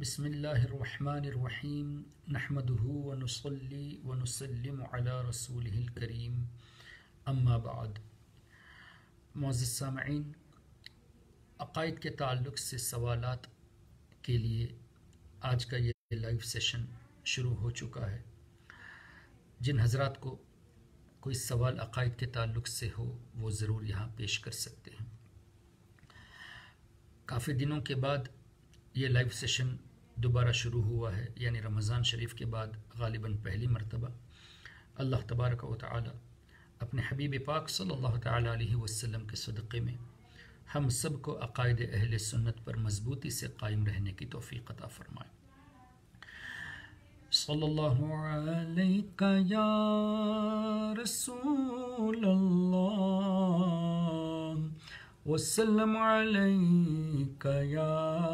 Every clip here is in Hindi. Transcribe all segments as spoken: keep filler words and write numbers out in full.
बिस्मिल्लाहिर्रहमानिर्रहीम नहमदुहु व नुसल्ली व नुसल्लिमु अला रसूलिहिल करीम अम्मा बाद। मुअज़्ज़िज़ सामईन, अक़ाइद के ताल्लुक़ से सवालात के लिए आज का ये लाइव सेशन शुरू हो चुका है। जिन हज़रात को कोई सवाल अक़ाइद के ताल्लुक़ से हो वो ज़रूर यहाँ पेश कर सकते हैं। काफ़ी दिनों के बाद ये लाइव सेशन दोबारा शुरू हुआ है, यानी रमज़ान शरीफ के बाद ग़ालिबन पहली मरतबा। अल्लाह तबारक व तआला अपने हबीब पाक सल्लल्लाहु तआला अलैहि वसल्लम के सदक़े में हम सब को अक़ाइद अहले सुन्नत पर मज़बूती से कायम रहने की तौफ़ीक़ अता फ़रमाए। सल्लल्लाहु अलैका या रसूल अल्लाह वसल्लम अलैका या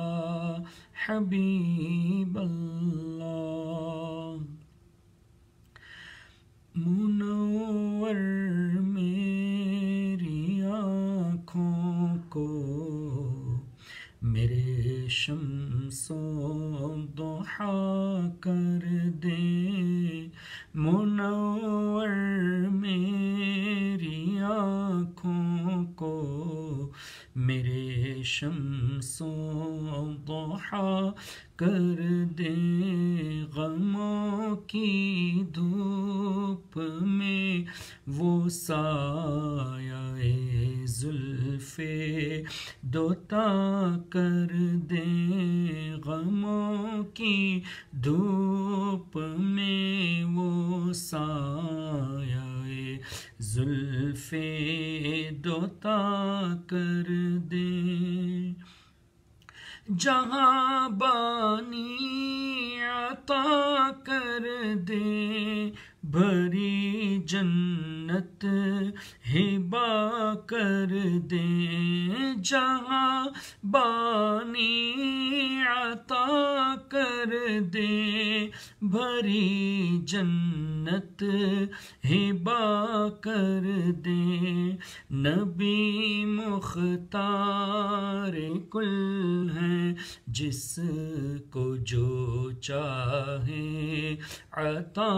हबीब अल्लाह। मुनव्वर मेरी आँखों को मेरे शम्सो दुहा कर दे, मुनव्वर मेरी आँखों को मेरे शम्सो दुहा कर दे। गमों की धूप में वो साया जुल्फ़े दोता कर दे, गमों की धूप में वो साया जुल्फ़े दोता कर दे। जहाँ बानी अता कर दे, भरी जन्नत हिबा कर दे। जहाँ बानी अता कर दे, भरी जन्नत हिबा कर दे। नबी मुख्तार कुल है, जिसको जो चाहे अता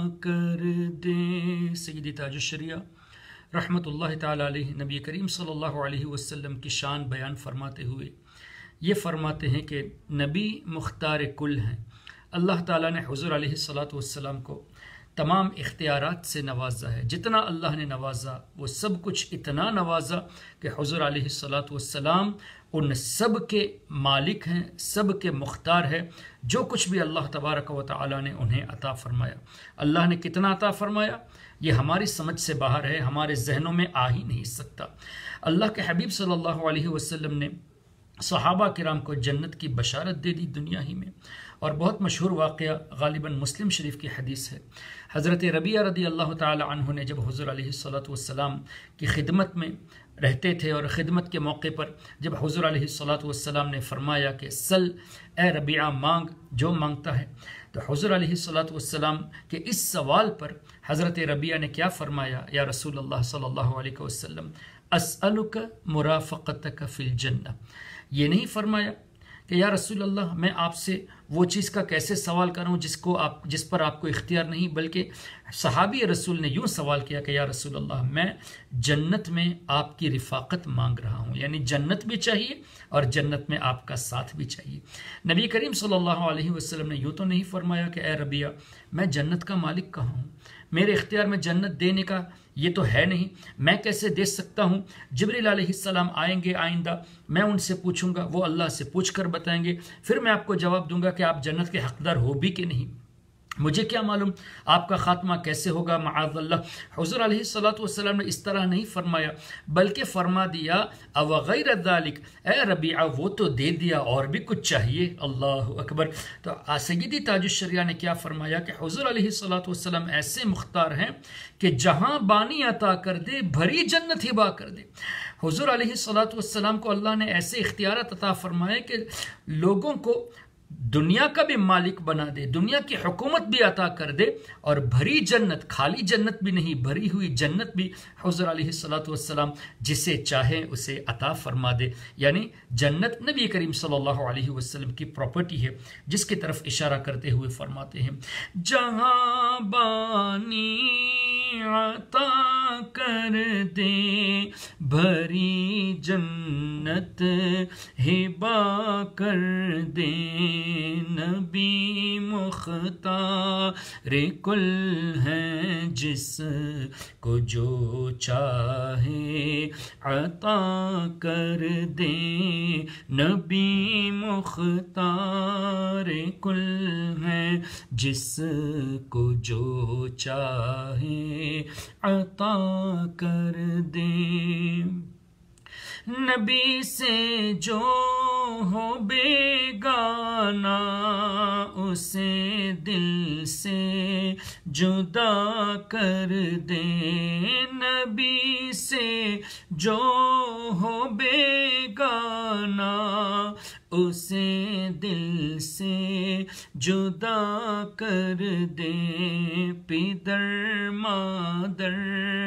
कर दे। सय्यदी ताजुश्शरिया रहमतुल्लाहि ताला अलैहि नबी करीम सल्लल्लाहु अलैहि वसल्लम की शान बयान फरमाते हुए ये फरमाते हैं कि नबी मुख्तार कुल हैं। अल्लाह ताला ने हुज़ूर अलैहि सलातो वस्सलाम को तमाम इख्तियारात से नवाजा है। जितना अल्लाह ने नवाजा वो सब कुछ इतना नवाजा कि हुज़ूर अलैहि सलातो वस्सलाम उन सब के मालिक हैं, सब के मुख्तार है। जो कुछ भी अल्लाह तबारक व तआला ने उन्हें अता फ़रमाया, अल्लाह ने कितना अता फ़रमाया ये हमारी समझ से बाहर है, हमारे जहनों में आ ही नहीं सकता। अल्लाह के हबीब सल्लल्लाहु अलैहि वसल्लम ने सहाबा किराम को जन्नत की बशारत दे दी दुनिया ही में। और बहुत मशहूर वाक़या ग़ालिबन मुस्लिम शरीफ की हदीस है। हज़रत रबिया रदी अल्लाह ताला अन्हु ने जब हुज़ूर अलैहिस्सलातु वस्सलाम की खिदमत में रहते थे और ख़िदमत के मौके पर जब हुज़ूर अलैहिस्सलातु वस्सलाम ने फरमाया कि सल ए रबिया, मांग जो मांगता है, तो हुज़ूर अलैहिस्सलातु वस्सलाम के इस सवाल पर हज़रत रबिया ने क्या फरमाया, या रसूल अल्लाह सल्लल्लाहु अलैहि वसल्लम अस्अलुका मुराफ़क़तक फ़िल जन्नह। ये नहीं फरमाया कि या रसूल अल्लाह मैं आपसे वो चीज़ का कैसे सवाल करूं जिसको आप जिस पर आपको इख्तियार नहीं, बल्कि सहाबी रसूल ने यूँ सवाल किया कि या रसूल अल्लाह मैं जन्नत में आपकी रिफ़ाक़त मांग रहा हूँ, यानी जन्नत भी चाहिए और जन्नत में आपका साथ भी चाहिए। नबी करीम सल्लल्लाहु अलैहि वसल्लम ने यूँ तो नहीं फरमाया कि ए रबिया मैं जन्नत का मालिक कहाँ हूँ, मेरे इख्तियार में जन्नत देने का ये तो है नहीं, मैं कैसे दे सकता हूँ। जिब्रील अलैहिस्सलाम आएंगे आइंदा, मैं उनसे पूछूंगा, वो अल्लाह से पूछ कर बताएंगे, फिर मैं आपको जवाब दूंगा कि आप जन्नत के हकदार हो भी कि नहीं। मुझे क्या मालूम आपका खात्मा कैसे होगा, माअज़ल्लाह। हुज़ूर अलैहिस्सलातु वस्सलाम ने इस तरह नहीं फरमाया, बल्कि फरमा दिया अव गैर ज़ालिक, ए रबिया वो तो दे दिया और भी कुछ चाहिए। अल्लाह अकबर। तो सय्यदी ताजुश्शरिया ने क्या फरमाया कि हुज़ूर अलैहिस्सलातु वस्सलाम ऐसे मुख्तार हैं कि जहाँ बानी अता कर दे, भरी जन्नत हिबा कर दे। हुज़ूर अलैहिस्सलातु वस्सलाम को अल्लाह ने ऐसे इख्तियारात अता फरमाए कि लोगों को दुनिया का भी मालिक बना दे, दुनिया की हुकूमत भी अता कर दे, और भरी जन्नत, खाली जन्नत भी नहीं, भरी हुई जन्नत भी हुज़ूर अलैहिस्सलातु वस्सलाम जिसे चाहे उसे अता फरमा दे। यानी जन्नत नबी करीम सल्लल्लाहु अलैहि वसल्लम की प्रॉपर्टी है, जिसकी तरफ इशारा करते हुए फरमाते हैं, जहां बानी अता कर दे, भरी जन्नत हिबा कर दे, नबी मुख्तार कुल है, जिस को जो चाहे अता कर दे, नबी मुख्तार कुल है, जिस को जो चाहे अता कर दे। नबी से जो हो बेगाना, उसे दिल से जुदा कर दे, नबी से जो हो बेगाना, उसे दिल से जुदा कर दे, पिदर मादर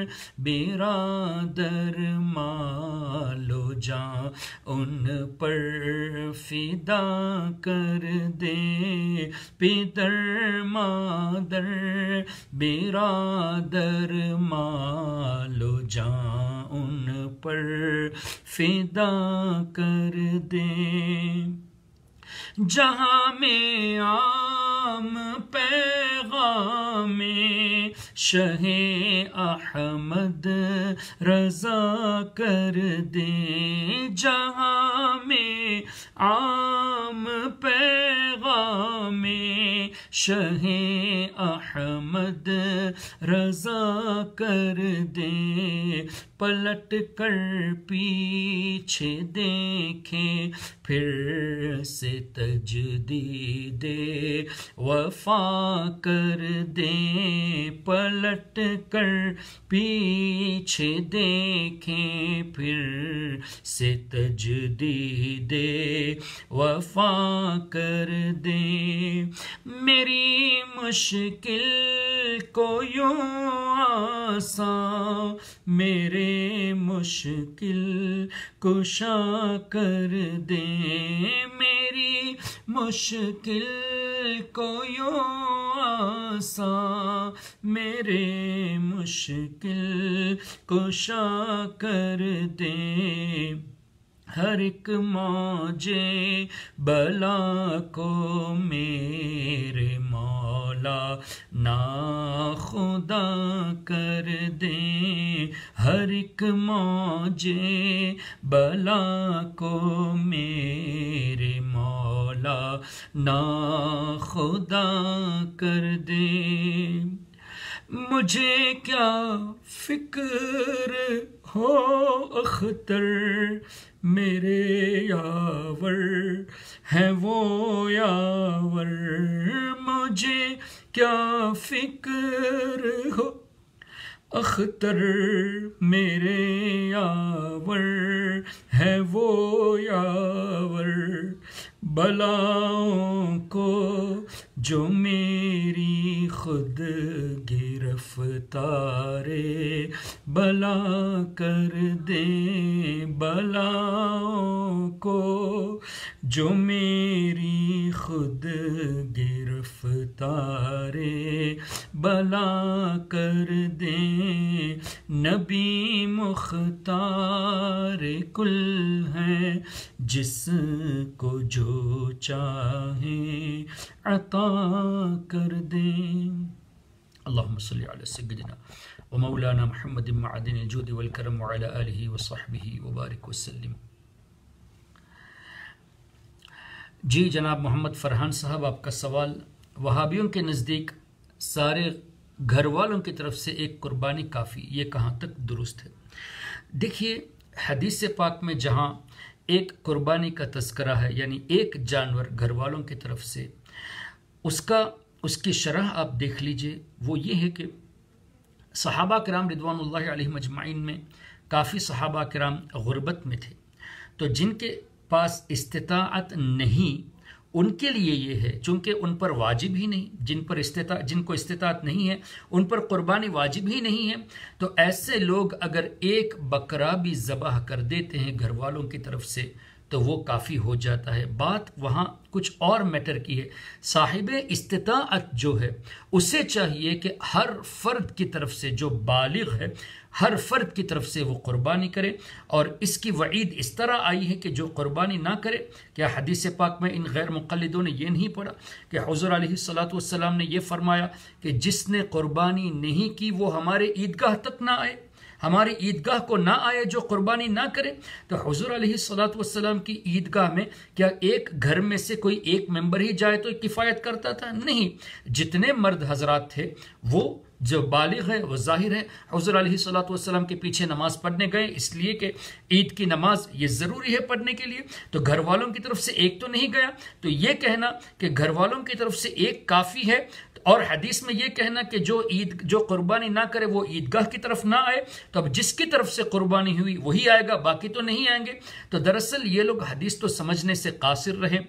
बिरादर मालो जान उन पर फिदा कर दे, पिदर मादर बिरादर मालो जान उन पर फिदा कर दे। जहां में आम पैगाम शहे अहमद रजा कर दे, जहां में आम पैगाम शहे अहमद रजा कर दे, पलट कर पीछे देखे फिर से तजदीदे वफा कर दे, पलट कर पीछे देखें फिर से तजदीदे वफा कर दे, मेरी मुश्किल को यूं आसान मेरे मुश्किल कुशा कर दे, मेरी मुश्किल को यूं आसान मेरे मुश्किल कुशा कर दे, हर एक मौजे बला को मेरे मौला ना खुदा कर दे, हर एक मौजे बला को मेरे मौला ना खुदा कर दे, मुझे क्या फिक्र हो अख्तर मेरे यावर है वो यावर, मुझे क्या फिक्र हो अख्तर मेरे यावर है वो यावर, बलाओं को जो मेरी खुद गिरफ्तारे बला कर दे, बलाओं को जो मेरी खुद गिरफ्तारे बला कर दे, नबी मुख्तार कुल है जिसको जो चाहे अता कर दे। अल्लाहुम्मा सल्ली अला सय्यिदिना व मौलाना मुहम्मद मअदिनिल जूद वल करम व अला आलिहि व सहबिहि व बारिक वसल्लम। जी जनाब मोहम्मद फरहान साहब, आपका सवाल, वहाबियों के नज़दीक सारे घर वालों की तरफ से एक कुर्बानी काफ़ी, ये कहाँ तक दुरुस्त है? देखिए, हदीस पाक में जहाँ एक कुर्बानी का तस्करा है, यानी एक जानवर घर वालों की तरफ से, उसका उसकी शरह आप देख लीजिए। वो ये है कि सहाबा किराम रिदवानुल्लाहि अलैहिम अजमाइन में काफ़ी सहाबा किराम गुर्बत में थे, तो जिनके पास इस्तिताअत नहीं, उनके लिए ये है, चूंकि उन पर वाजिब ही नहीं, जिन पर इस्तिता जिनको इस्तिताअत नहीं है उन पर कुर्बानी वाजिब ही नहीं है, तो ऐसे लोग अगर एक बकरा भी ज़बह कर देते हैं घर वालों की तरफ से तो वो काफ़ी हो जाता है। बात वहाँ कुछ और मैटर की है। साहिब इस्तिताअत जो है उसे चाहिए कि हर फर्द की तरफ से, जो बालिग है हर फर्द की तरफ से वो कुर्बानी करे। और इसकी वईद इस तरह आई है कि जो कुर्बानी ना करे, क्या हदीस पाक में इन गैर मुक़ल्लिदों ने ये नहीं पढ़ा कि हुज़ूर अलैहिस्सलातु वस्सलाम ने ये फरमाया कि जिसने कुर्बानी नहीं की वो हमारे ईदगाह तक ना आए, हमारी ईदगाह को ना आए जो कुर्बानी ना करे। तो हुज़ूर अलैहिस्सलातु वस्सलाम की ईदगाह में क्या एक घर में से कोई एक मेंबर ही जाए तो किफ़ायत करता था? नहीं, जितने मर्द हजरात थे वो जो बालिग है वो जाहिर है हुज़ूर अलैहिस्सलातु वस्सलाम के पीछे नमाज पढ़ने गए, इसलिए कि ईद की नमाज ये ज़रूरी है पढ़ने के लिए। तो घर वालों की तरफ से एक तो नहीं गया, तो ये कहना कि घर वालों की तरफ से एक काफ़ी है, और हदीस में यह कहना कि जो ईद जो कुर्बानी ना करे वो ईदगाह की तरफ ना आए, तो अब जिसकी तरफ से कुर्बानी हुई वही आएगा, बाकी तो नहीं आएंगे। तो दरअसल ये लोग हदीस तो समझने से कासिर रहे।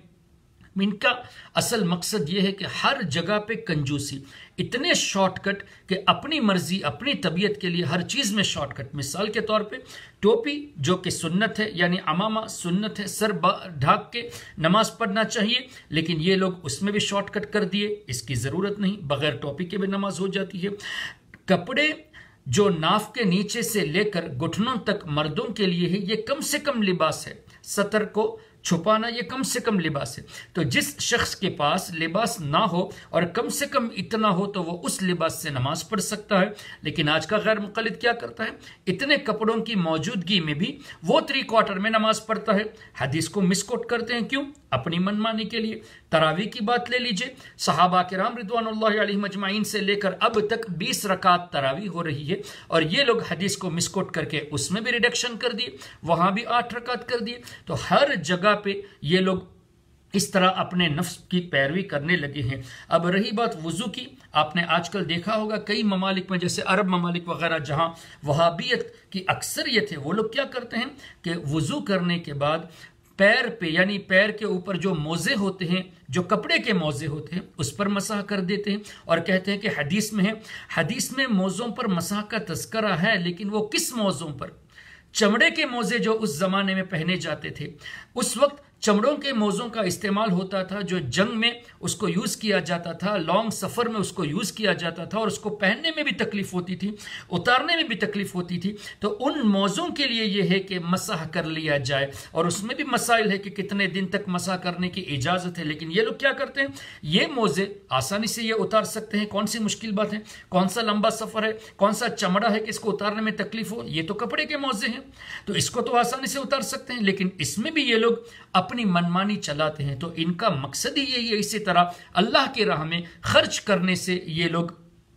इनका असल मकसद ये है कि हर जगह पे कंजूसी, इतने शॉर्टकट कि अपनी मर्जी अपनी तबीयत के लिए हर चीज़ में शॉर्टकट। मिसाल के तौर पे टोपी जो कि सुन्नत है, यानी अमामा सुन्नत है, सर ढाक के नमाज पढ़ना चाहिए, लेकिन ये लोग उसमें भी शॉर्टकट कर दिए, इसकी ज़रूरत नहीं, बगैर टोपी के भी नमाज हो जाती है। कपड़े जो नाफ के नीचे से लेकर घुटनों तक मर्दों के लिए है, ये कम से कम लिबास है। सतर को छुपाना ये कम से कम लिबास है। तो जिस शख्स के पास लिबास ना हो और कम से कम इतना हो तो वो उस लिबास से नमाज पढ़ सकता है। लेकिन आज का गैर मुक़ल्लिद क्या करता है, इतने कपड़ों की मौजूदगी में भी वो थ्री क्वार्टर में नमाज पढ़ता है। हदीस को मिसकोट करते हैं, क्यों? अपनी मनमानी के लिए। तरावी की बात ले लीजिए, सहाबा किराम रिदवानुल्लाहि अलैहिम अजमाइन से लेकर अब तक बीस रकात तरावी हो रही है, और ये लोग हदीस को मिसकोट करके उसमें भी रिडक्शन कर दिए, वहां भी आठ रकात कर दिए। तो हर जगह पे ये लोग इस तरह अपने नफ्स की पैरवी करने लगे हैं। अब रही बात वुजू की, आपने आजकल देखा होगा कई ममालिक में, जैसे अरब ममालिक वगैरह, जहां वहाबियत की अक्सरियत है, वो लोग क्या करते हैं कि वुजू करने के बाद पैर पे, यानी पैर के ऊपर जो मोजे होते हैं, जो कपड़े के मोजे होते हैं, उस पर मसाह कर देते हैं और कहते हैं कि हदीस में है। हदीस में मोजों पर मसाह का तस्करा है, लेकिन वो किस मोजों पर? चमड़े के मोजे जो उस जमाने में पहने जाते थे, उस वक्त चमड़ों के मोज़ों का इस्तेमाल होता था, जो जंग में उसको यूज़ किया जाता था, लॉन्ग सफ़र में उसको यूज़ किया जाता था, और उसको पहनने में भी तकलीफ होती थी, उतारने में भी तकलीफ होती थी। तो उन मोज़ों के लिए यह है कि मसाह कर लिया जाए, और उसमें भी मसाइल है कि कितने दिन तक मसाह करने की इजाज़त है। लेकिन ये लोग क्या करते हैं, ये मोज़े आसानी से ये उतार सकते हैं, कौन सी मुश्किल बात है, कौन सा लंबा सफ़र है, कौन सा चमड़ा है कि इसको उतारने में तकलीफ हो, ये तो कपड़े के मोज़े हैं, तो इसको तो आसानी से उतार सकते हैं। लेकिन इसमें भी ये लोग अपनी मनमानी चलाते हैं। तो इनका मकसद ही यही है। इसी तरह अल्लाह की राह में खर्च करने से ये लोग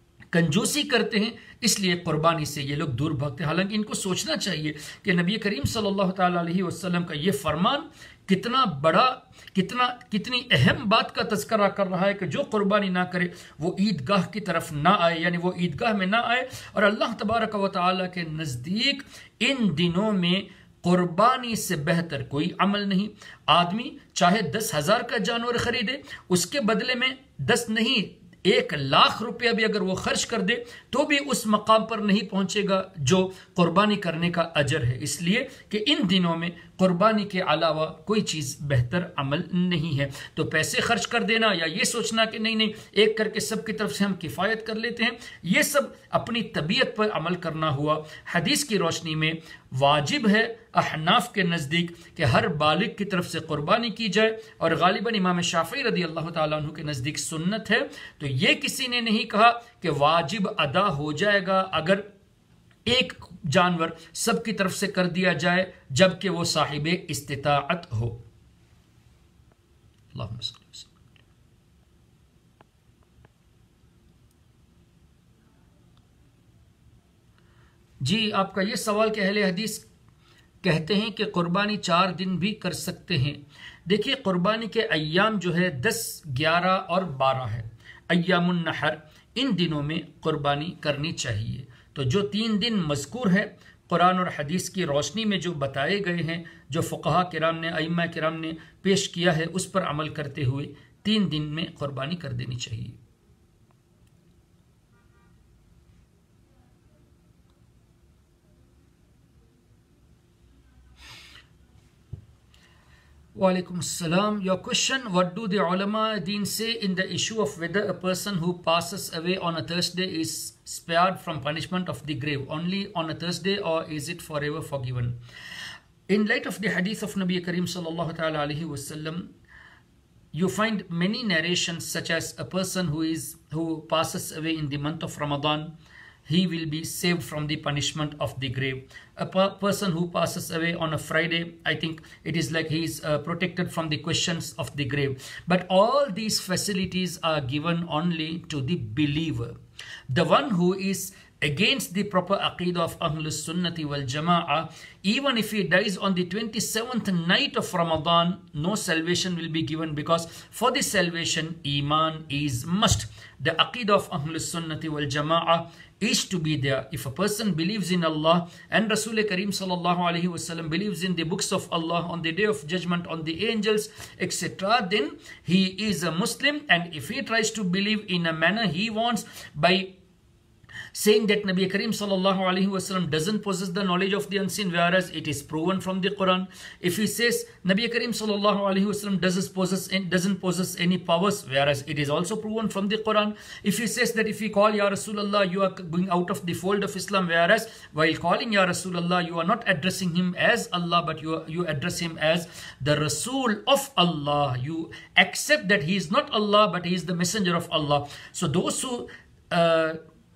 कंजूसी करते हैं, इसलिए कुर्बानी से ये लोग दूर भागते हैं। हालांकि इनको सोचना चाहिए कि नबी करीम सल्लल्लाहु ताला अलैहि वसल्लम का ये फरमान कितना बड़ा, कितना कितनी अहम बात का तज़किरा कर रहा है कि जो कुर्बानी ना करे वो ईदगाह की तरफ ना आए, यानी वो ईदगाह में ना आए। और अल्लाह तबारक व तआला के नज़दीक इन दिनों में कुर्बानी से बेहतर कोई अमल नहीं। आदमी चाहे दस हजार का जानवर खरीदे, उसके बदले में दस नहीं एक लाख रुपया भी अगर वो खर्च कर दे तो भी उस मकाम पर नहीं पहुंचेगा जो कुर्बानी करने का अजर है। इसलिए कि इन दिनों में कुर्बानी के अलावा कोई चीज़ बेहतर अमल नहीं है। तो पैसे खर्च कर देना या ये सोचना कि नहीं नहीं एक करके सब की तरफ से हम किफ़ायत कर लेते हैं, ये सब अपनी तबीयत पर अमल करना हुआ। हदीस की रोशनी में वाजिब है अहनाफ के नज़दीक कि हर बालिग की तरफ से कुर्बानी की जाए, और गालिबन इमाम शाफ़ी रदी अल्लाह ताला अन्हु के नज़दीक सुन्नत है। तो ये किसी ने नहीं कहा कि वाजिब अदा हो जाएगा अगर एक जानवर सब की तरफ से कर दिया जाए, जबकि वो साहिब इस्तिताअत हो। जी, आपका ये सवाल कि अहले हदीस कहते हैं कि कुर्बानी चार दिन भी कर सकते हैं। देखिए, कुर्बानी के अय्याम जो है दस, ग्यारह और बारह है, अय्यामुन नहर, इन दिनों में कुर्बानी करनी चाहिए। तो जो तीन दिन मज़कूर है कुरान और हदीस की रोशनी में जो बताए गए हैं, जो फ़ुक़हा किराम ने, अइम्मा किराम ने पेश किया है, उस पर अमल करते हुए तीन दिन में कुर्बानी कर देनी चाहिए। Walaikum Assalam. Your question, what do the ulama deen say in the issue of whether a person who passes away on a Thursday is spared from punishment of the grave only on a Thursday, or is it forever forgiven? In light of the hadith of Nabi Kareem sallallahu ta'ala alayhi wasallam, you find many narrations such as a person who is who passes away in the month of Ramadan, he will be saved from the punishment of the grave. A per person who passes away on a Friday, I think it is like he is uh, protected from the questions of the grave. But all these facilities are given only to the believer. The one who is against the proper aqidah of Ahlus Sunnati wal Jama'ah, even if he dies on the twenty-seventh night of Ramadan, no salvation will be given, because for the salvation, Iman is must. The aqidah of Ahlus Sunnati wal Jama'ah is to be there. If a person believes in Allah and Rasul Kareem sallallahu alaihi wasallam believes in the books of Allah, on the day of judgment, on the angels, et cetera, then he is a Muslim. And if he tries to believe in a manner he wants by saying that Nabi Kareem sallallahu alaihi wasallam doesn't possess the knowledge of the unseen, whereas it is proven from the Quran. If he says Nabi Kareem sallallahu alaihi wasallam doesn't possess doesn't possess any powers, whereas it is also proven from the Quran. If he says that if we call Ya Rasulullah, you are going out of the fold of Islam, whereas while calling Ya Rasulullah, you are not addressing him as Allah, but you you address him as the Rasul of Allah. You accept that he is not Allah, but he is the messenger of Allah. So those who uh,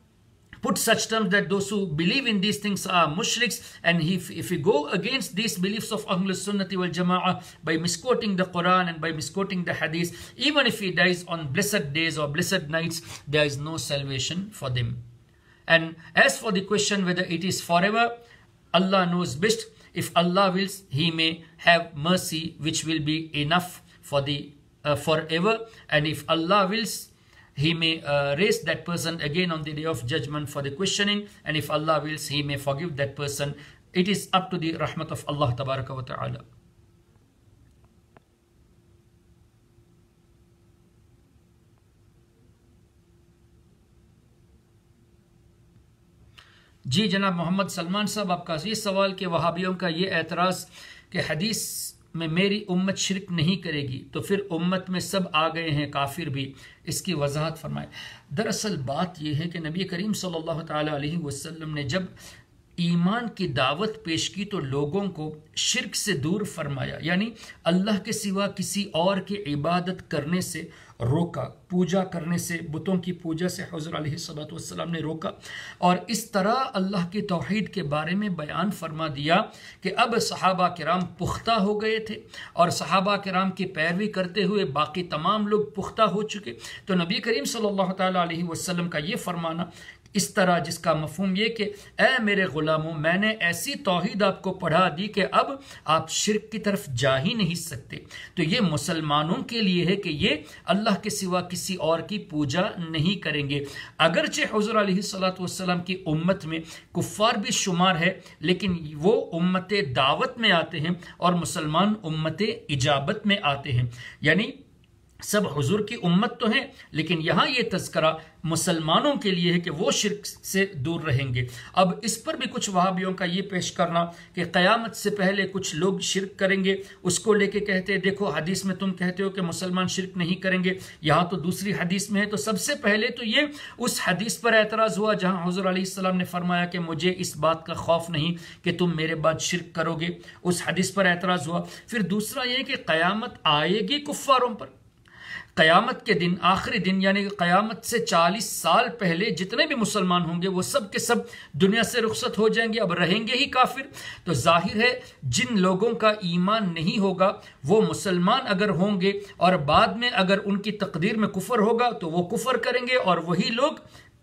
put such terms that those who believe in these things are mushriks, and if, if we go against these beliefs of Ahlus Sunnati wal Jama'ah by misquoting the Quran and by misquoting the Hadith, even if he dies on blessed days or blessed nights, there is no salvation for them. And as for the question whether it is forever, Allah knows best. If Allah wills, He may have mercy, which will be enough for the uh, forever, and if Allah wills, He may uh, raise that person again on the day of judgment for the questioning, and if Allah wills, He may forgive that person. It is up to the rahmat of Allah tabaraka wa ta'ala. जी जनाब मोहम्मद सलमान साहब, आपका ये सवाल कि वहाबियों का ये एतराज़ कि हदीस में मेरी उम्मत शिरक नहीं करेगी, तो फिर उम्मत में सब आ गए हैं काफिर भी, इसकी वजाहत फरमाए। दरअसल बात यह है कि नबी करीम सल्लल्लाहु ताला अलैहि वसल्लम ने जब ईमान की दावत पेश की तो लोगों को शिरक से दूर फरमाया, यानी अल्लाह के सिवा किसी और की इबादत करने से रोका, पूजा करने से, बुतों की पूजा से हुज़ूर अलैहिस्सलातु वस्सलाम ने रोका, और इस तरह अल्लाह की तौहीद के बारे में बयान फरमा दिया कि अब सहाबा किराम पुख्ता हो गए थे और सहाबा किराम की पैरवी करते हुए बाकी तमाम लोग पुख्ता हो चुके। तो नबी करीम सल्लल्लाहु ताला अलैहि वसल्लम का ये फरमाना इस तरह, जिसका मफहूम ये कि ए मेरे गुलामों, मैंने ऐसी तौहीद आपको पढ़ा दी कि अब आप शिरक की तरफ जा ही नहीं सकते। तो ये मुसलमानों के लिए है कि ये अल्लाह के सिवा किसी और की पूजा नहीं करेंगे। अगरचे हुज़ूर अलैहिस्सलातु वस्सलाम की उम्मत में कुफ्फार भी शुमार है, लेकिन वो उम्मत दावत में आते हैं और मुसलमान उम्मत इजाबत में आते हैं, यानी सब हुजूर की उम्मत तो है, लेकिन यहाँ ये तज़किरा मुसलमानों के लिए है कि वो शिरक से दूर रहेंगे। अब इस पर भी कुछ वहाबियों का ये पेश करना कि क़यामत से पहले कुछ लोग शिरक करेंगे, उसको लेके कहते हैं देखो हदीस में तुम कहते हो कि मुसलमान शिरक नहीं करेंगे, यहाँ तो दूसरी हदीस में है। तो सबसे पहले तो ये उस हदीस पर एतराज़ हुआ जहाँ हुज़ूर अलैहिस्सलाम ने फरमाया कि मुझे इस बात का खौफ नहीं कि तुम मेरे बाद शिरक करोगे, उस हदीस पर एतराज़ हुआ। फिर दूसरा ये कि क़यामत आएगी कुफ्फारों पर, क़यामत के दिन, आखिरी दिन, यानी क़यामत से चालीस साल पहले जितने भी मुसलमान होंगे वो सब के सब दुनिया से रुखसत हो जाएंगे, अब रहेंगे ही काफिर। तो जाहिर है जिन लोगों का ईमान नहीं होगा वो मुसलमान अगर होंगे और बाद में अगर उनकी तकदीर में कुफर होगा तो वो कुफर करेंगे, और वही लोग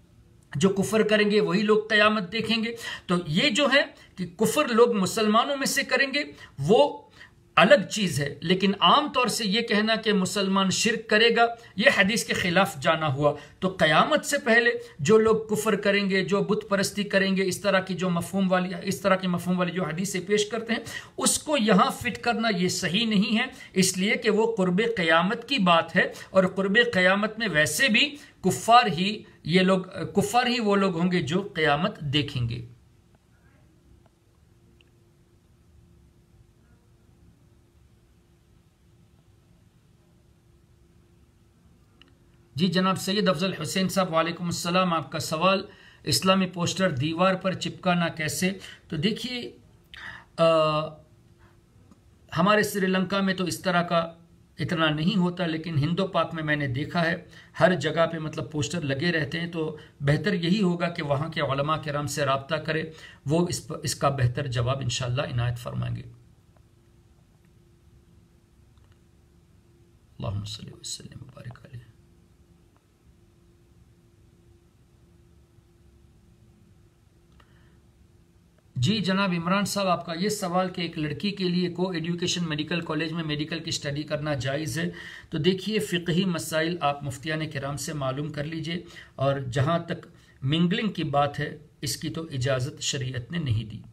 जो कुफर करेंगे वही लोग क़यामत देखेंगे। तो ये जो है कि कुफर लोग मुसलमानों में से करेंगे, वो अलग चीज है, लेकिन आम तौर से यह कहना कि मुसलमान शिर्क करेगा यह हदीस के खिलाफ जाना हुआ। तो कयामत से पहले जो लोग कुफर करेंगे, जो बुत परस्ती करेंगे, इस तरह की जो मफहूम वाली इस तरह की मफहूम वाली जो हदीस से पेश करते हैं, उसको यहां फिट करना यह सही नहीं है, इसलिए कि वो कुर्बे कयामत की बात है, और कुर्बे कयामत में वैसे भी कुफ्फार ही ये लोग कुफ्फार ही वो लोग होंगे जो कयामत देखेंगे। जी जनाब सैयद अफजल हुसैन साहब, वालेकुम अस्सलाम। आपका सवाल, इस्लामी पोस्टर दीवार पर चिपकाना कैसे? तो देखिए, हमारे श्रीलंका में तो इस तरह का इतना नहीं होता, लेकिन हिंदो पाक में मैंने देखा है हर जगह पे मतलब पोस्टर लगे रहते हैं। तो बेहतर यही होगा कि वहाँ के उलमा किराम से रब्ता करें, वो इस पर, इसका बेहतर जवाब इंशाअल्लाह इनायत फरमाएंगे। अल्लाहुम्मा सल्ली व सल्लिम व बारिक अलैहि। जी जनाब इमरान साहब, आपका ये सवाल कि एक लड़की के लिए को एजुकेशन मेडिकल कॉलेज में मेडिकल की स्टडी करना जायज़ है? तो देखिए, फ़िक़ही मसाइल आप मुफ्तियान किराम से मालूम कर लीजिए, और जहाँ तक मिंगलिंग की बात है इसकी तो इजाज़त शरीयत ने नहीं दी।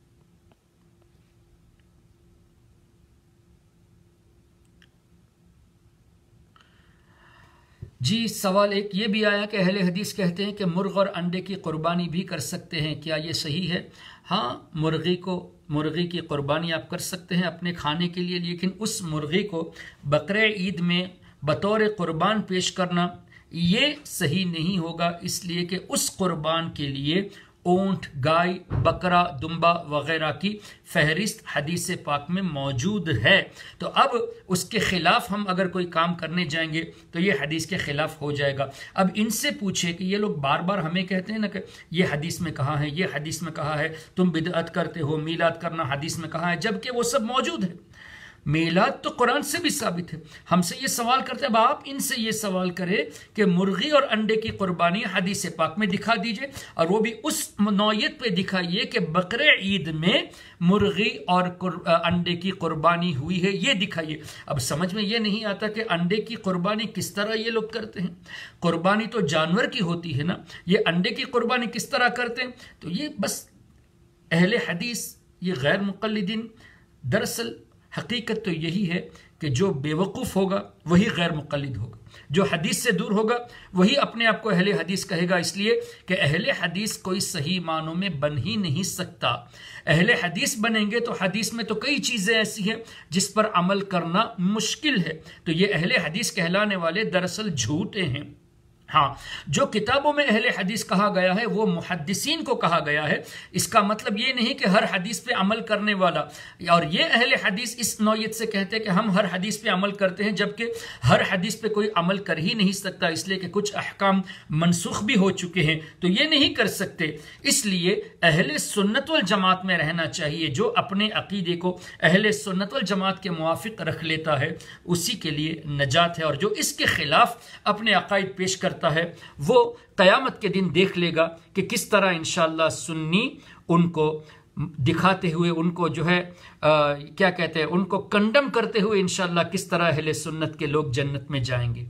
जी सवाल एक ये भी आया कि अहले हदीस कहते हैं कि मुर्ग और अंडे की कुर्बानी भी कर सकते हैं, क्या ये सही है? हाँ, मुर्गी को मुर्गी की कुर्बानी आप कर सकते हैं अपने खाने के लिए, लेकिन उस मुर्गी को बकरे ईद में बतौर कुर्बान पेश करना ये सही नहीं होगा, इसलिए कि उस कुर्बान के लिए ऊंट, गाय, बकरा, दुम्बा वगैरह की फहरिस्त हदीस पाक में मौजूद है। तो अब उसके खिलाफ हम अगर कोई काम करने जाएंगे तो ये हदीस के खिलाफ हो जाएगा। अब इनसे पूछे कि ये लोग बार बार हमें कहते हैं ना कि ये हदीस में कहा है, ये हदीस में कहा है, तुम बिदअत करते हो, मीलाद करना हदीस में कहा है, जबकि वो सब मौजूद है। मीलाद तो कुरान से भी साबित है। हमसे ये सवाल करते हैं, अब आप इनसे ये सवाल करें कि मुर्गी और अंडे की कुर्बानी हदीस पाक में दिखा दीजिए, और वो भी उस नौयत पे दिखाइए कि बकरे ईद में मुर्गी और अंडे की कुर्बानी हुई है, ये दिखाइए। अब समझ में ये नहीं आता कि अंडे की कुर्बानी किस तरह ये लोग करते हैं। कुर्बानी तो जानवर की होती है ना, ये अंडे की कुर्बानी किस तरह करते हैं? तो ये बस अहले हदीस, ये गैर मुक़ल्लिदीन, दरअसल हकीकत तो यही है कि जो बेवकूफ़ होगा वही गैर मुक़ल्लिद होगा, जो हदीस से दूर होगा वही अपने आप को अहले हदीस कहेगा, इसलिए कि अहले हदीस कोई सही मानों में बन ही नहीं सकता। अहले हदीस बनेंगे तो हदीस में तो कई चीज़ें ऐसी हैं जिस पर अमल करना मुश्किल है, तो ये अहले हदीस कहलाने वाले दरअसल झूठे हैं। हाँ, जो किताबों में अहले हदीस कहा गया है वो मुहद्दिसीन को कहा गया है, इसका मतलब ये नहीं कि हर हदीस पे अमल करने वाला, और ये अहले हदीस इस नौयत से कहते हैं कि हम हर हदीस पे अमल करते हैं, जबकि हर हदीस पे कोई अमल कर ही नहीं सकता, इसलिए कि कुछ अहकाम मनसूख भी हो चुके हैं, तो ये नहीं कर सकते। इसलिए अहले सुन्नत वल जमात में रहना चाहिए। जो अपने अकीदे को अहले सुन्नत वल जमात के मुआफिक रख लेता है उसी के लिए नजात है, और जो इसके खिलाफ अपने अकायद पेश करता है वो कयामत के दिन देख लेगा कि किस तरह इंशाअल्लाह सुन्नी उनको दिखाते हुए, उनको जो है आ, क्या कहते हैं, उनको कंडम करते हुए इंशाअल्लाह किस तरह अहले सुन्नत के लोग जन्नत में जाएंगे।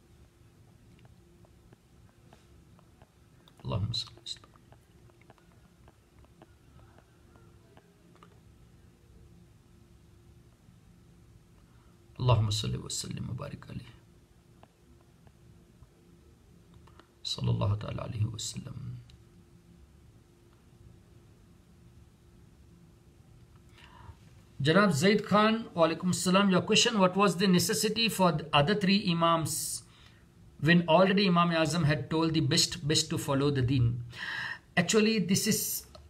अल्लाहुम्मा सल्ली व सल्लिम व बारिक अलैहि सल्लल्लाहु तआला अलैहि वसल्लम। Janab Zaid Khan, walaikum salam. Your question: what was the necessity for the other three imams when already Imam Azam had told the best best to follow the deen? Actually, this is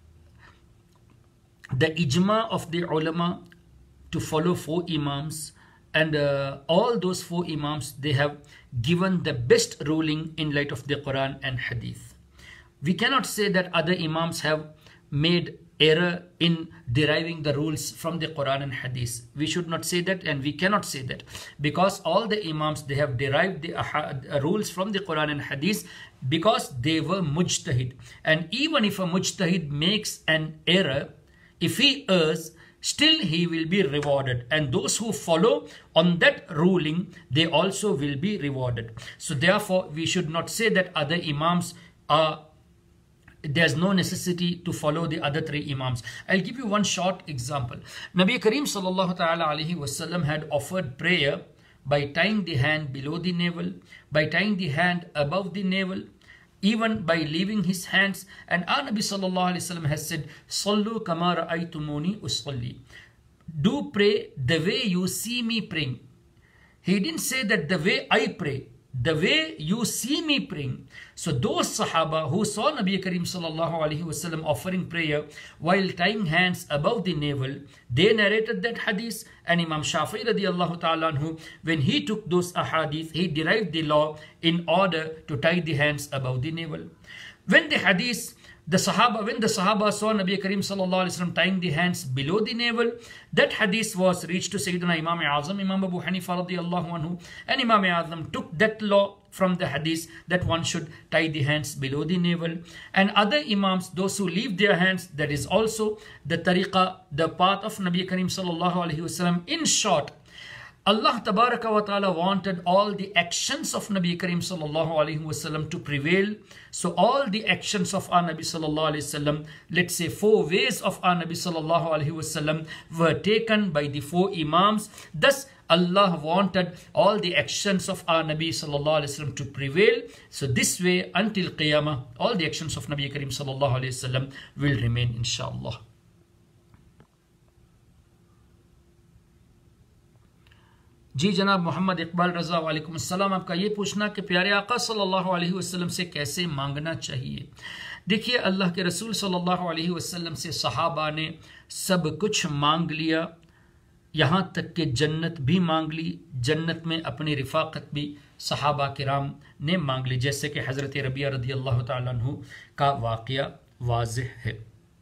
the ijma of the ulama to follow four imams, and uh, all those four imams, they have given the best ruling in light of the Quran and Hadith. We cannot say that other imams have made error in deriving the rules from the Quran and Hadith. We should not say that, and we cannot say that, because all the imams, they have derived the uh, rules from the Quran and Hadith because they were mujtahid. And even if a mujtahid makes an error, if he errs, still he will be rewarded, and those who follow on that ruling, they also will be rewarded. So therefore we should not say that other imams are, there's no necessity to follow the other three imams. I'll give you one short example. Nabi Kareem sallallahu ta'ala alayhi wasallam had offered prayer by tying the hand below the navel, by tying the hand above the navel, even by leaving his hands. And our Nabi sallallahu alaihi wasallam has said, Sallu kama ra'aytumuni usalli. Do pray the way you see me praying. He didn't say that the way I pray, the way you see me praying. So those Sahaba who saw Nabi Kareem sallallahu alaihi wasallam offering prayer while tying hands above the navel, they narrated that hadith. And Imam Shafi'i radiallahu ta'ala anhu, when he took those ahadith, he derived the law in order to tie the hands above the navel. When the hadith, the Sahaba, when the Sahaba saw Nabi Kareem sallallahu alaihi wasallam tying the hands below the navel, that hadith was reached to Sayyidina Imam Azam, Imam Abu Hanifa radiallahu anhu, and Imam Azam took that law from the hadith that one should tie the hands below the navel. And other imams, those who leave their hands, that is also the tariqah, the path of Nabi Kareem sallallahu alaihi wasallam. In short, Allah tabaraka wa ta'ala wanted all the actions of Nabi Kareem sallallahu alaihi wasallam to prevail. So all the actions of our Nabi sallallahu alaihi wasallam, let's say four ways of our Nabi sallallahu alaihi wasallam, were taken by the four imams. Thus Allah wanted all the actions of our Nabi sallallahu alaihi wasallam to prevail. So this way until Qiyamah, all the actions of Nabi Kareem sallallahu alaihi wasallam will remain, inshallah. जी जनाब मोहम्मद इकबाल रज़ा वालेकुम अस्सलाम, आपका ये पूछना कि प्यारे आका सल्लल्लाहु अलैहि वसल्लम से कैसे मांगना चाहिए। देखिए, अल्लाह के रसूल सल्लल्लाहु अलैहि वसल्लम से सहाबा ने सब कुछ मांग लिया, यहाँ तक कि जन्नत भी मांग ली, जन्नत में अपनी रिफाकत भी सहाबा किराम ने मांग ली, जैसे कि हज़रत रबिया रदियल्लाहु ताला अन्हु का वाक़या वाज़िह है।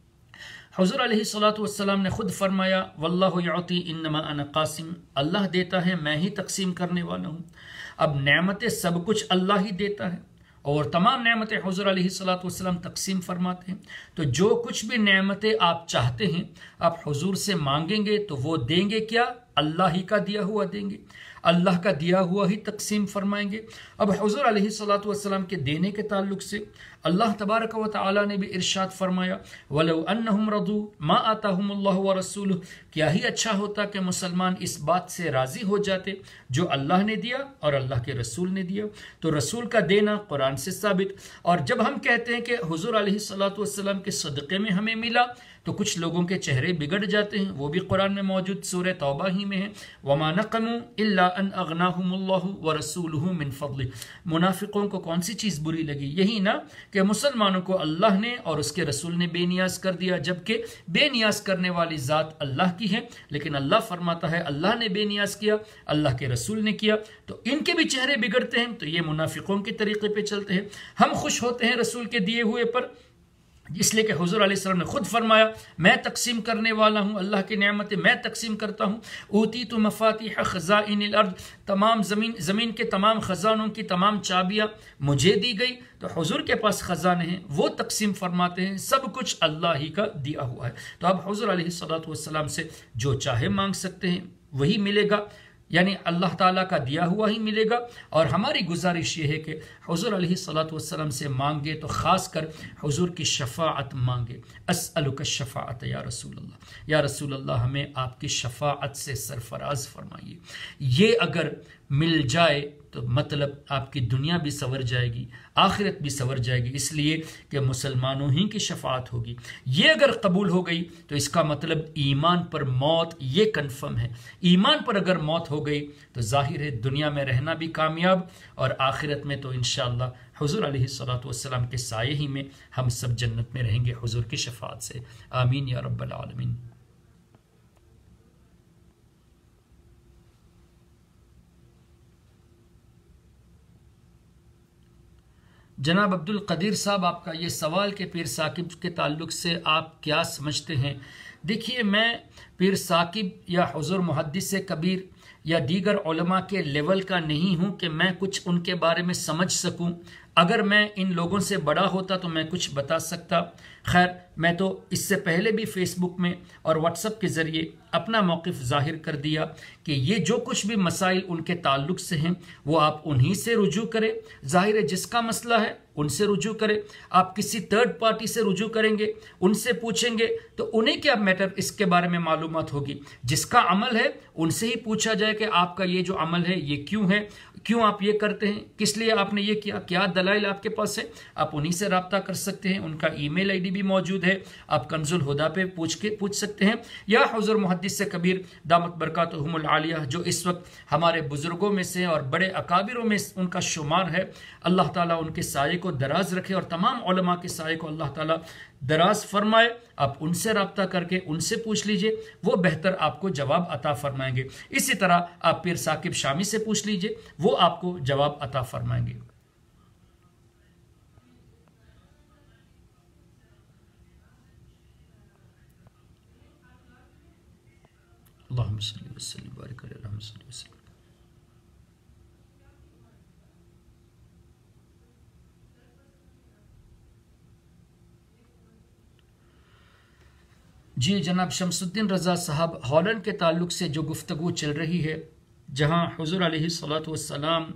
हुज़ूर अलैहिस्सलातु वस्सलाम ने खुद फरमाया, वल्लाहु युअती इन्नमा अना क़ासिम, अल्लाह देता है, मैं ही तकसीम करने वाला हूँ। अब नेमतें सब कुछ अल्लाह ही देता है और तमाम नेमतें हुज़ूर अलैहिस्सलातु वस्सलाम तकसीम फरमाते हैं। तो जो कुछ भी नेमतें आप चाहते हैं, आप हुज़ूर से मांगेंगे तो वो देंगे क्या? अल्लाह ही का दिया हुआ देंगे, अल्लाह का दिया हुआ ही तकसीम फरमाएंगे। अब हुज़ूर अलैहिस्सलातु वस्सलाम के देने के ताल्लुक से अल्लाह तबारक व तआला ने भी इरशाद फरमाया, वलौ अन्नहुम रदू मा आताहुमुल्लाहु व रसूलुहु, क्या ही अच्छा होता कि मुसलमान इस बात से राज़ी हो जाते जो अल्लाह ने दिया और अल्लाह के रसूल ने दिया। तो रसूल का देना कुरान से साबित। और जब हम कहते हैं कि हुज़ूर अलैहिस्सलातु वस्सलाम के सदक़े में हमें मिला, तो कुछ लोगों के चेहरे बिगड़ जाते हैं, वो भी कुरान में मौजूद सूरह तौबा ही में है, वमा नक़मू इल्ला अन अग़नाहुमुल्लाहु व रसूलुहु मिन फ़ज़लिही। मुनाफिकों को कौन सी चीज़ बुरी लगी? यही ना कि मुसलमानों को अल्लाह ने और उसके रसूल ने बेनियाज कर दिया, जबकि बेनियाज करने वाली ज़ात अल्लाह की है। लेकिन अल्लाह फरमाता है अल्लाह ने बेनियाज किया, अल्लाह के रसूल ने किया, तो इनके भी चेहरे बिगड़ते हैं। तो ये मुनाफिकों के तरीके पे चलते हैं। हम खुश होते हैं रसूल के दिए हुए पर, इसलिए कि हुज़ूर अलैहिस्सलाम ने खुद फरमाया, मैं तकसीम करने वाला हूँ, अल्लाह की नेमतें मैं तकसीम करता हूँ। ऊतीतु मफ़ातिह ख़ज़ाइनिल अर्द, तमाम ज़मीन ज़मीन के तमाम ख़ज़ानों की तमाम चाबियाँ मुझे दी गई। तो हुज़ूर के पास ख़ज़ाने हैं, वो तकसीम फरमाते हैं, सब कुछ अल्लाह ही का दिया हुआ है। तो आप हुज़ूर अलैहिस्सलातु वस्सलाम से जो चाहे मांग सकते हैं, वही मिलेगा, यानी अल्लाह ताला का दिया हुआ ही मिलेगा। और हमारी गुजारिश ये है कि हुज़ूर अलैहिस्सलातु वस्सलाम से मांगे तो ख़ास कर हुज़ूर की शफ़ाअत मांगे। अस्अलुका शफ़ाअत या रसूल अल्लाह, या रसूल अल्लाह हमें आपकी शफ़ाअत से सरफराज फरमाइए। ये अगर मिल जाए तो मतलब आपकी दुनिया भी संवर जाएगी, आखिरत भी संवर जाएगी, इसलिए कि मुसलमानों ही की शफाअत होगी। ये अगर कबूल हो गई तो इसका मतलब ईमान पर मौत, ये कन्फर्म है। ईमान पर अगर मौत हो गई तो जाहिर है दुनिया में रहना भी कामयाब, और आखिरत में तो इंशाअल्लाह हुज़ूर अलैहिस्सलातु वस्सलाम के साये ही में हम सब जन्नत में रहेंगे हुज़ूर की शफाअत से। आमीन या रब्बल आलमीन। जनाब अब्दुल कदीर साहब, आपका ये सवाल कि पीर साकिब के ताल्लुक से आप क्या समझते हैं? देखिए, मैं पीर साकिब या हुज़ूर मुहद्दिस कबीर या दीगर उलमा के लेवल का नहीं हूँ कि मैं कुछ उनके बारे में समझ सकूँ। अगर मैं इन लोगों से बड़ा होता तो मैं कुछ बता सकता। खैर, मैं तो इससे पहले भी फेसबुक में और व्हाट्सएप के ज़रिए अपना मौक़िफ़ ज़ाहिर कर दिया कि ये जो कुछ भी मसाइल उनके ताल्लुक़ से हैं वो आप उन्हीं से रुजू करें। ज़ाहिर है जिसका मसला है उनसे रुजू करें। आप किसी थर्ड पार्टी से रुजू करेंगे, उनसे पूछेंगे तो उन्हें क्या मैटर इसके बारे में मालूमात होगी। जिसका अमल है उनसे ही पूछा जाए कि आपका ये जो अमल है ये क्यों है, क्यों आप ये करते हैं, किस लिए आपने ये किया, क्या दलाइल आपके पास है। आप उन्हीं से रब्ता कर सकते हैं। उनका ईमेल आईडी भी मौजूद है, आप कंजुल हुदा पे पूछ के पूछ सकते हैं। या हुज़ूर मुहद्दिस कबीर दामत बरकातुहुमुल आलिया जो इस वक्त हमारे बुजुर्गों में से और बड़े अकाबिरों में उनका शुमार है, अल्लाह ताला उनके साये को दराज रखे और तमाम उलमा के साये को अल्लाह ताला दराज फरमाए। आप उनसे रब्ता करके उनसे पूछ लीजिए, वो बेहतर आपको जवाब अता फरमाएंगे। इसी तरह आप पीर साकिब शामी से पूछ लीजिए, वो आपको जवाब अता फरमाएंगे। अल्लाहुम्मा सल्ली व सल्लिम व बारिक अला मुहम्मद सल्लल्लाहु अलैहि वसल्लम। जी जनाब शमसुद्दीन रज़ा साहब, हॉलैंड के ताल्लुक़ से जो गुफ्तगू चल रही है, जहाँ हुज़ूर अलैहिस्सलातु वस्सलाम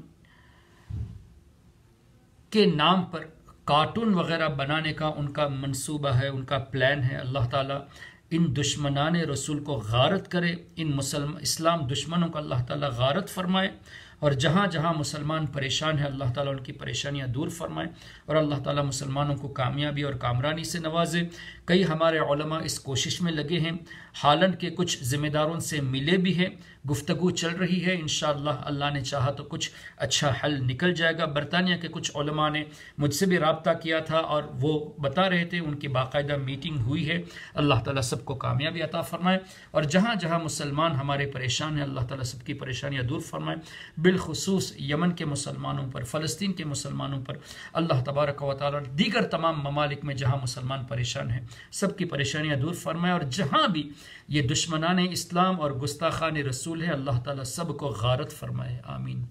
के नाम पर कार्टून वग़ैरह बनाने का उनका मंसूबा है, उनका प्लान है, अल्लाह ताला इन दुश्मनान रसूल को गारत करे, इन मुसलमान इस्लाम दुश्मनों का अल्लाह ताला गारत फरमाए। और जहाँ जहाँ मुसलमान परेशान है अल्लाह ताला उनकी परेशानियाँ दूर फरमाए और अल्लाह ताला मुसलमानों को कामयाबी और कामरानी से नवाजे। कई हमारे उलमा इस कोशिश में लगे हैं, हालैंड के कुछ ज़िम्मेदारों से मिले भी हैं, गुफ्तगू चल रही है। इंशाअल्लाह अल्लाह ने चाहा तो कुछ अच्छा हल निकल जाएगा। बरतानिया के कुछ उलमा ने मुझसे भी रब्ता किया था और वो बता रहे थे उनकी बाकायदा मीटिंग हुई है। अल्लाह ताला सबको कामयाबी अता फरमाए और जहाँ जहाँ मुसलमान हमारे परेशान हैं अल्लाह ताला सबकी परेशानियाँ दूर फरमाए। बिलखुसूस यमन के मुसलमानों पर, फ़लस्तीन के मुसलमानों पर अल्लाह तबारक व तआला दीगर तमाम ममालिक में जहाँ मुसलमान परेशान हैं सबकी परेशानियाँ दूर फरमाए। और जहाँ भी ये दुश्मनान इस्लाम और गुस्ताखान रसूल है अल्लाह ताला सब को गारत फरमाए। आमीन।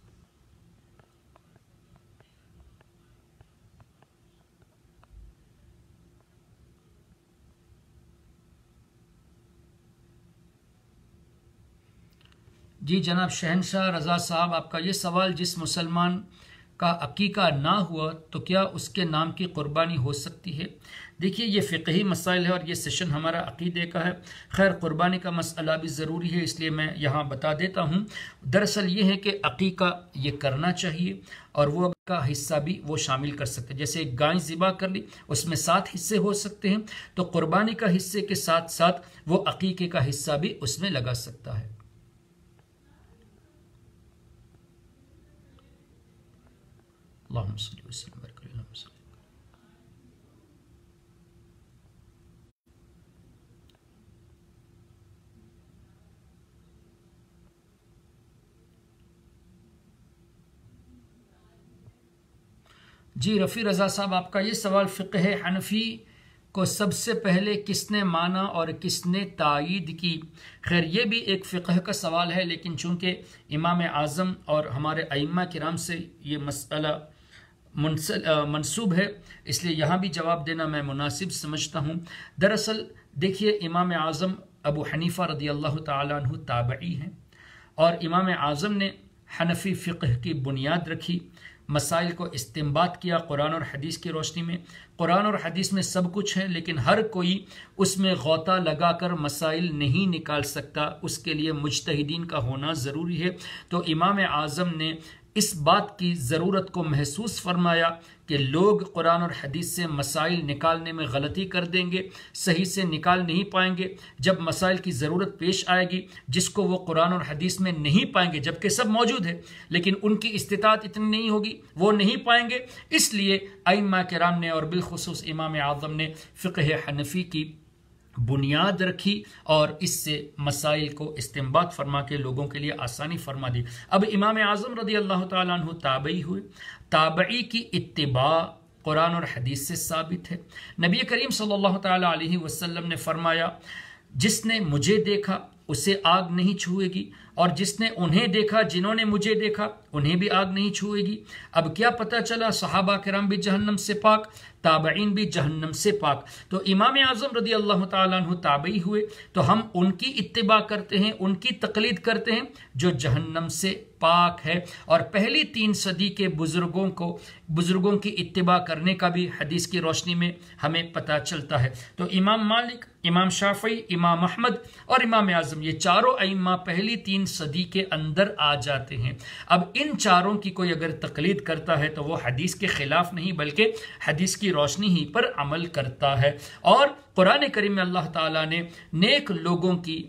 जी जनाब शहनशाह रज़ा साहब, आपका ये सवाल, जिस मुसलमान का अकीका ना हुआ तो क्या उसके नाम की कुर्बानी हो सकती है? देखिए ये फ़िक़ही मसाइल है और ये सेशन हमारा अक़ीदे का है। खैर कुर्बानी का मसला भी ज़रूरी है, इसलिए मैं यहाँ बता देता हूँ। दरअसल ये है कि अक़ीका ये करना चाहिए और वो का हिस्सा भी वो शामिल कर सकते हैं। जैसे एक गाय ज़िबा कर ली, उसमें सात हिस्से हो सकते हैं, तो कुर्बानी का हिस्से के साथ साथ वो अक़ीक़े का हिस्सा भी उसमें लगा सकता है। अल्लाहुम्मा सल्ली वसल्लिम व बारिक अला मुहम्मद। जी रफ़ी रज़ा साहब, आपका ये सवाल, फ़िक़्ह हनफ़ी को सबसे पहले किसने माना और किसने तायीद की? खैर ये भी एक फ़िक़्ह का सवाल है, लेकिन चूँकि इमाम आज़म और हमारे अइम्मा किराम से ये मसला मंसूब है इसलिए यहाँ भी जवाब देना मैं मुनासिब समझता हूँ। दरअसल देखिए इमाम आज़म अबू हनीफ़ा रदियल्लाहु ताला अन्हु ताबई हैं और इमाम आज़म ने हनफ़ी फ़िक़्ह की बुनियाद रखी, मसाइल को इस्तिंबात किया कुरान और हदीस की रोशनी में। कुरान और हदीस में सब कुछ है, लेकिन हर कोई उसमें गौता लगाकर मसाइल नहीं निकाल सकता, उसके लिए मुज्तहिदीन का होना ज़रूरी है। तो इमाम आज़म ने इस बात की ज़रूरत को महसूस फरमाया कि लोग कुरान और हदीस से मसाइल निकालने में गलती कर देंगे, सही से निकाल नहीं पाएंगे। जब मसाइल की ज़रूरत पेश आएगी जिसको वो कुरान और हदीस में नहीं पाएंगे, जबकि सब मौजूद है लेकिन उनकी इस्तिताअत इतनी नहीं होगी, वो नहीं पाएंगे। इसलिए अइम्मा किराम ने और बिलखुसूस इमाम आज़म ने फ़िक़्ह हनफ़ी की बुनियाद रखी और इससे मसाइल को इस्तिंबात फरमा के लोगों के लिए आसानी फरमा दी। अब इमाम आज़म रज़ी अल्लाह ताला अन्हु ताबई हुए। ताबई की इत्तिबा कुरान और हदीस से साबित है। नबी करीम सल्लल्लाहु ताला अलैहि वसल्लम ने फरमाया जिसने मुझे देखा उसे आग नहीं छुएगी, और जिसने उन्हें देखा जिन्होंने मुझे देखा उन्हें भी आग नहीं छुएगी। अब क्या पता चला, सहाबा किराम भी जहन्नम से पाक, ताबईन भी जहन्नम से पाक। तो इमाम आज़म रदी अल्लाह ताला अन्हु ताबई हुए, तो हम उनकी इत्तिबा करते हैं, उनकी तकलीद करते हैं जो जहन्नम से पाक है। और पहली तीन सदी के बुजुर्गों को बुजुर्गों की इत्तिबा करने का भी हदीस की रोशनी में हमें पता चलता है। तो इमाम मालिक, इमाम शाफई, इमाम अहमद और इमाम आज़म, ये चारों अइम्मा पहली तीन सदी के अंदर आ जाते हैं। अब इन चारों की कोई अगर तकलीद करता है तो वो हदीस के खिलाफ नहीं बल्कि हदीस की रोशनी ही पर अमल करता है। और कुरान करीम में अल्लाह ताला ने नेक लोगों की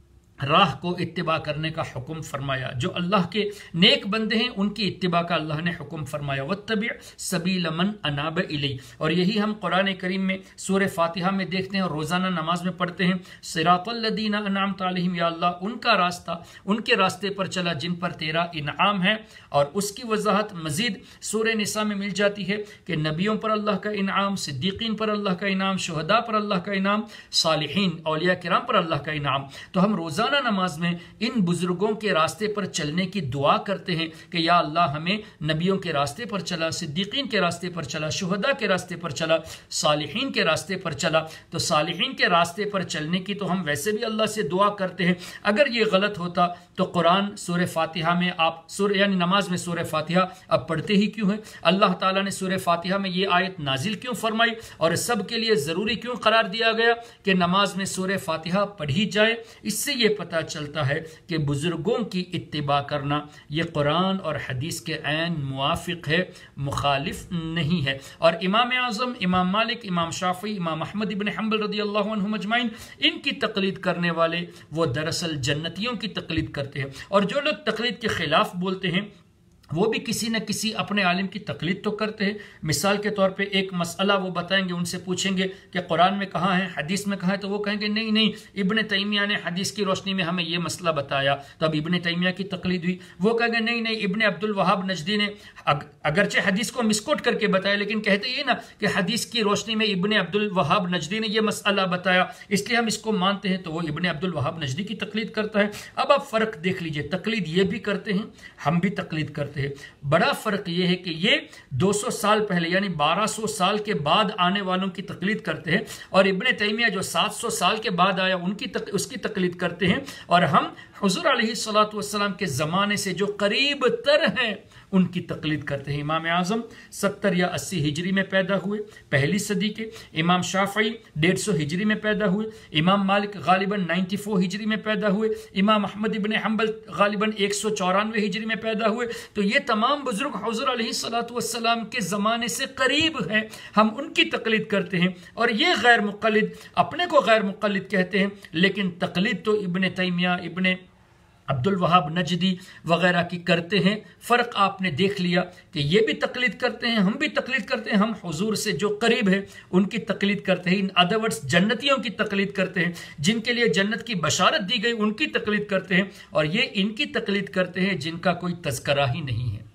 राह को इत्तिबा करने का हुक्म फरमाया। जो अल्लाह के नेक बंदे हैं उनकी इत्तिबा का अल्लाह ने हुक्म फरमाया, वत्तबि सबील मन अनाब इलैहि। और यही हम कुरान करीम में सूरह फातिहा में देखते हैं और रोज़ाना नमाज में पढ़ते हैं, सिरातल लदीना अनअमत अलैहिम, या अल्लाह उनका रास्ता, उनके रास्ते पर चला जिन पर तेरा इनाम है। और उसकी वजाहत मजीद सूरह निसा में मिल जाती है कि नबियों पर अल्लाह का इनाम, सिद्दीकीन पर अल्लाह का इनाम, शुहदा पर अल्लाह का इनाम, सालिहीन औलिया किराम पर अल्लाह का इनाम। तो हम रोज़ाना नमाज में इन बुजुर्गों के रास्ते पर चलने की दुआ करते हैं कि या अल्लाह हमें नबियों के रास्ते पर चला, सिद्दीकीन के रास्ते पर चला, शुहदा के रास्ते पर चला, सालिहीन के रास्ते पर चला। तो सालिहीन के रास्ते पर चलने की तो हम वैसे भी अल्लाह से दुआ करते हैं। अगर ये गलत होता तो कुरान सूरह फातिहा में आप सूरह यानी नमाज में सूरह फातिहा अब पढ़ते ही क्यों है? अल्लाह ताला ने सूरह फातिहा में ये आयत नाजिल क्यों फरमाई और सब के लिए ज़रूरी क्यों करार दिया गया कि नमाज में सूरह फातिहा पढ़ी जाए? इससे ये पता चलता है कि बुजुर्गों की इत्तिबा करना ये कुरान और हदीस के ऐन मुआफिक है, मुखालिफ नहीं है। और इमाम आज़म, इमाम मालिक, इमाम शाफी, इमाम अहमद इब्न हंबल रदी अल्लाह अन्हुम अजमाइन, इनकी तकलीद करने वाले वो दरअसल जन्नतियों की तकलीद करते हैं। और जो लोग तकलीद के खिलाफ बोलते हैं वो भी किसी न किसी अपने आलिम की तकलीद तो करते हैं। मिसाल के तौर पे एक मसला वो बताएंगे, उनसे पूछेंगे कि कुरान में कहाँ है, हदीस में कहाँ है, तो वो कहेंगे नहीं नहीं इब्न तैमिया ने हदीस की रोशनी में हमें ये मसला बताया, तो अब इब्न तैमिया की तकलीद हुई। वो कहेंगे नहीं नहीं इब्न अब्दुल वहाब नजदी ने अगरचे हदीस को मिसकोट करके बताया लेकिन कहते ये ना कि हदीस की रोशनी में इब्न अब्दुल वहाब नजदी ने यह मसला बताया इसलिए हम इसको मानते हैं, तो वो इब्न अब्दुल वहाब नजदी की तकलीद करता है। अब आप फ़र्क देख लीजिए, तकलीद ये भी करते हैं, हम भी तकलीद करते हैं। बड़ा फर्क यह है कि ये दो सौ साल पहले यानी बारह सौ साल के बाद आने वालों की तकलीद करते हैं और इब्न तैमिया जो सात सौ साल के बाद आया उनकी तक, उसकी तकलीद करते हैं। और हम हुज़ूर अलैहिस्सलातु वस्सलाम के ज़माने से जो करीब तर हैं उनकी तकलीद करते हैं। इमाम आज़म सत्तर या अस्सी हिजरी में पैदा हुए, पहली सदी के। इमाम शाफई डेढ़ सौ हिजरी में पैदा हुए। इमाम मालिक गालिबन चौरानवे हिजरी में पैदा हुए। इमाम अहमद इब्न हंबल गालिबन एक सौ चौरानवे हिजरी में पैदा हुए। तो ये तमाम बुजुर्ग हुज़ूर अलैहिस्सलातु वस्सलाम के ज़माने से करीब हैं, हम उनकी तकलीद करते हैं। और ये गैर मुक़ल्लिद अपने को गैर मुक़ल्लिद कहते हैं, लेकिन तकलीद तो इब्न तैमिया, इब्न अब्दुल वहाब नजदी वगैरह की करते हैं। फ़र्क आपने देख लिया कि ये भी तकलीद करते हैं, हम भी तकलीद करते हैं। हम हुजूर से जो करीब है उनकी तकलीद करते हैं। इन अदर वर्ड्स जन्नतियों की तकलीद करते हैं, जिनके लिए जन्नत की बशारत दी गई उनकी तकलीद करते हैं। और ये इनकी तकलीद करते हैं जिनका कोई तज़किरा ही नहीं है।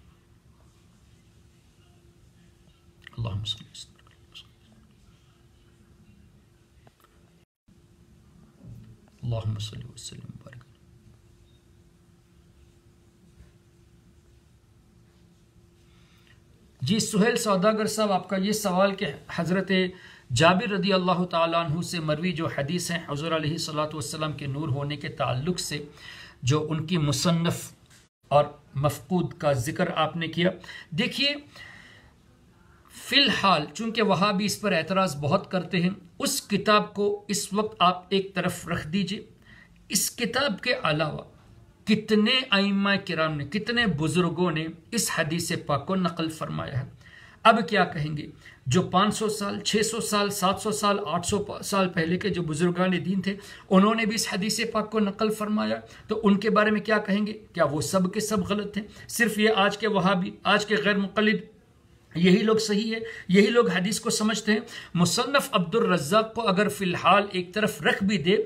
अल्लाहुम्मा सल्ली वसल्लिम। जी सुहेल सौदागर साहब, आपका ये सवाल कि हज़रत जाबिर रदी अल्लाह ताला अन्हु से मरवी जो हदीस हैं हुज़ूर अलैहिस्सलातु वस्सलाम के नूर होने के ताल्लुक़ से, जो उनकी मुसन्नफ़ और मफ़क़ूद का ज़िक्र आपने किया। देखिए फ़िलहाल चूँकि वहाँ भी इस पर एतराज़ बहुत करते हैं, उस किताब को इस वक्त आप एक तरफ रख दीजिए। इस किताब के अलावा कितने अइम्मा किराम ने, कितने बुजुर्गों ने इस हदीस पाक को नकल फरमाया है। अब क्या कहेंगे, जो पाँच सौ साल, छह सौ साल, सात सौ साल, आठ सौ साल पहले के जो बुजुर्गान दीन थे उन्होंने भी इस हदीस पाक को नकल फरमाया, तो उनके बारे में क्या कहेंगे? क्या वो सब के सब गलत हैं? सिर्फ ये आज के वहाबी, आज के गैर मुक़ल्लिद यही लोग सही है, यही लोग हदीस को समझते हैं? मुसन्नफ़ अब्दुर रज़्ज़ाक़ को अगर फ़िलहाल एक तरफ रख भी दे,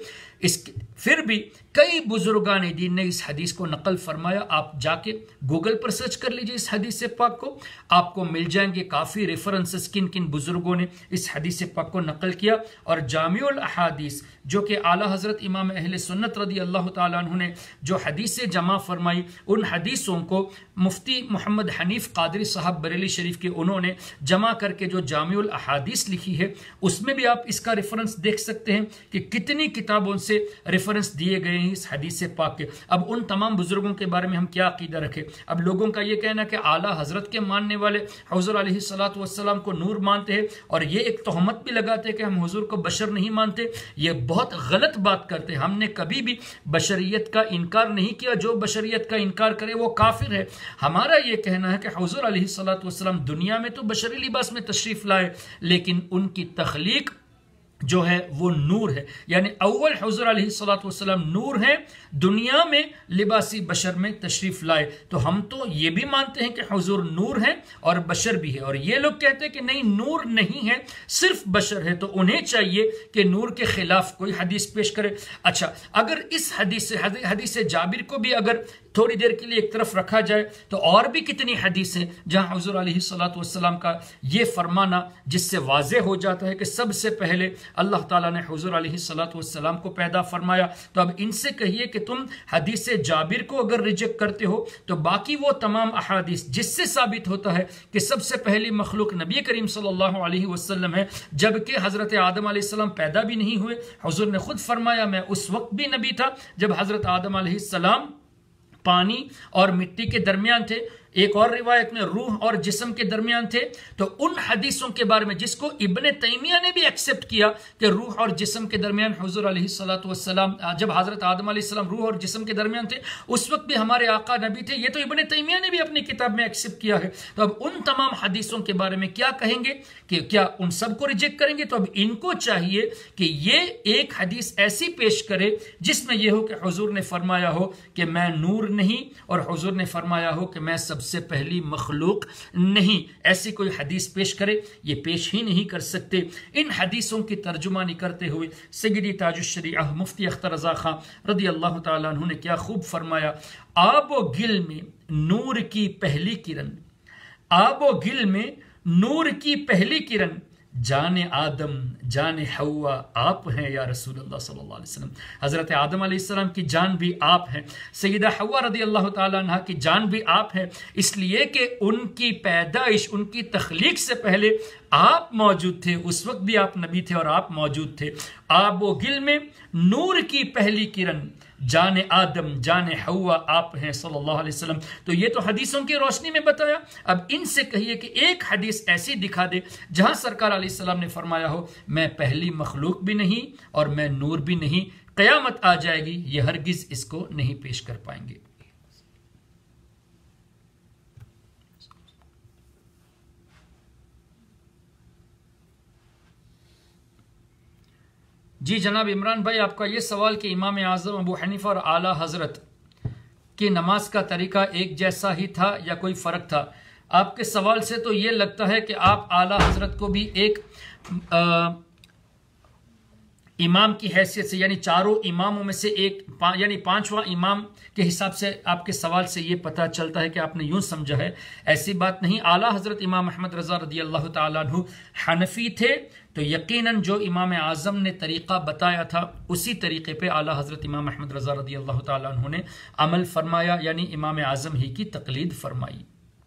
इसके फिर भी कई बुजुर्गान दीन ने इस हदीस को नकल फरमाया। आप जाके गूगल पर सर्च कर लीजिए इस हदीस पाक को, आपको मिल जाएंगे काफ़ी रेफरेंसेस किन किन बुजुर्गों ने इस हदीस पाक को नकल किया। और जामिउल अहादीस जो कि आला हज़रत इमाम अहले सुन्नत रदी अल्लाह ताला अन्हु ने जो हदीसें जमा फरमाई, उन हदीसों को मुफ्ती मोहम्मद हनीफ कादरी साहब बरेली शरीफ के उन्होंने जमा करके जो जामिउल अहादीस लिखी है, उसमें भी आप इसका रेफरेंस देख सकते हैं कि कितनी किताबों से रेफरेंस दिए गए हैं इस हदीस पाक के। अब उन तमाम बुजुर्गों के बारे में हम क्या अकीदा रखें? अब लोगों का ये कहना कि आला हजरत के मानने वाले हुजूर अलैहिस्सलातु वस्सलाम को नूर मानते हैं और ये एक तोहमत भी लगाते हैं कि हम हुजूर को बशर नहीं मानते, ये बहुत गलत बात करते हैं। हमने कभी भी बशरियत का इनकार नहीं किया, जो बशरियत का इनकार करे वो काफिर है। हमारा ये कहना है कि हुजूर अलैहिस्सलातु वस्सलाम दुनिया में तो बशरी लिबास में तशरीफ लाए, लेकिन उनकी तख्लीक जो है वो नूर है, यानी अव्वल हुजूर अलैहिस्सलातु वस्सलाम नूर है, दुनिया में लिबासी बशर में तशरीफ लाए। तो हम तो ये भी मानते हैं कि हुजूर नूर है और बशर भी है, और ये लोग कहते हैं कि नहीं नूर नहीं है सिर्फ बशर है, तो उन्हें चाहिए कि नूर के खिलाफ कोई हदीस पेश करे। अच्छा, अगर इस हदीस से हदीस जाबिर को भी अगर थोड़ी देर के लिए एक तरफ रखा जाए तो और भी कितनी हदीस हैं जहां हुजूर अलैहिस्सलातु वस्सलाम का ये फरमाना जिससे वाज़े हो जाता है कि सबसे पहले अल्लाह ताला ने हुजूर अलैहिस्सलातु वस्सलाम को पैदा फरमाया। तो अब इनसे कहिए कि तुम हदीस जाबिर को अगर रिजेक्ट करते हो तो बाकी वो तमाम अहादीस जिससे साबित होता है कि सबसे पहली मखलूक नबी करीम सल्लल्लाहु अलैहि वसल्लम है, जबकि हजरत आदम अलैहिस्सलाम पैदा भी नहीं हुए। हुजूर ने खुद फरमाया मैं उस वक्त भी नबी था जब हजरत आदम अलैहिस्सलाम पानी और मिट्टी के दरमियान थे, एक और रिवायत में रूह और जिस्म के दरमियान थे। तो उन हदीसों के बारे में जिसको इब्ने तैमिया ने भी एक्सेप्ट किया कि रूह और जिस्म के दरमियान हुजूर अलैहिस्सलातु वस्सलाम, जब हजरत आदम अलैहिस्सलाम रूह और जिस्म के दरमियान थे उस वक्त भी हमारे आका नबी थे, ये तो इब्ने तैमिया ने भी अपनी किताब में एक्सेप्ट किया है। तो अब उन तमाम हदीसों के बारे में क्या कहेंगे कि क्या उन सबको रिजेक्ट करेंगे? तो अब इनको चाहिए कि ये एक हदीस ऐसी पेश करे जिसमें यह हो कि हुजूर ने फरमाया हो कि मैं नूर नहीं, और हुजूर ने फरमाया हो कि मैं सब से पहली मखलूक नहीं। ऐसी कोई हदीस पेश करे, ये पेश ही नहीं कर सकते। इन हदीसों की तर्जुमानी करते हुए सय्यदी ताजुश्शरीअह मुफ्ती अख्तर रज़ा खां रदी अल्लाह ताला अन्हु ने क्या खूब फरमाया, आबो गिल में नूर की पहली किरण, आबो गिल में नूर की पहली किरण, जाने आदम जाने हवा आप हैं या रसूल अल्लाह सल्लल्लाहु अलैहि वसल्लम। हजरत आदम अलैहिस्सलाम की जान भी आप हैं, सैयदा हवा रदी अल्लाह ताला अन्हा की जान भी आप हैं, इसलिए कि उनकी पैदाइश उनकी तख्लीक से पहले आप मौजूद थे, उस वक्त भी आप नबी थे और आप मौजूद थे। आब व गिल में नूर की पहली किरण, जाने आदम जाने हवा आप हैं सल्लल्लाहु अलैहि वसल्लम। तो ये तो हदीसों की रोशनी में बताया। अब इनसे कहिए कि एक हदीस ऐसी दिखा दे जहां सरकार अलैहिस्सलाम ने फरमाया हो मैं पहली मखलूक भी नहीं और मैं नूर भी नहीं, क़यामत आ जाएगी, ये हरगिज इसको नहीं पेश कर पाएंगे। जी जनाब इमरान भाई, आपका ये सवाल कि इमाम आज़म अबू हनीफा और आला हजरत की नमाज का तरीका एक जैसा ही था या कोई फ़र्क था? आपके सवाल से तो ये लगता है कि आप आला हजरत को भी एक आ, इमाम की हैसियत से, यानी चारों इमामों में से एक पा, यानी पांचवा इमाम के हिसाब से आपके सवाल से ये पता चलता है कि आपने यूं समझा है। ऐसी बात नहीं। आला हजरत इमाम अहमद रज़ा रदी अल्लाह ताला अन्हु हनफी थे, तो यकीनन जो इमाम आज़म ने तरीक़ा बताया था उसी तरीक़े पे आला हजरत इमाम अहमद रज़ा रदी अल्लाह ताला अन्हु ने अमल फरमाया, यानी इमाम आज़म ही की तकलीद फरमाई।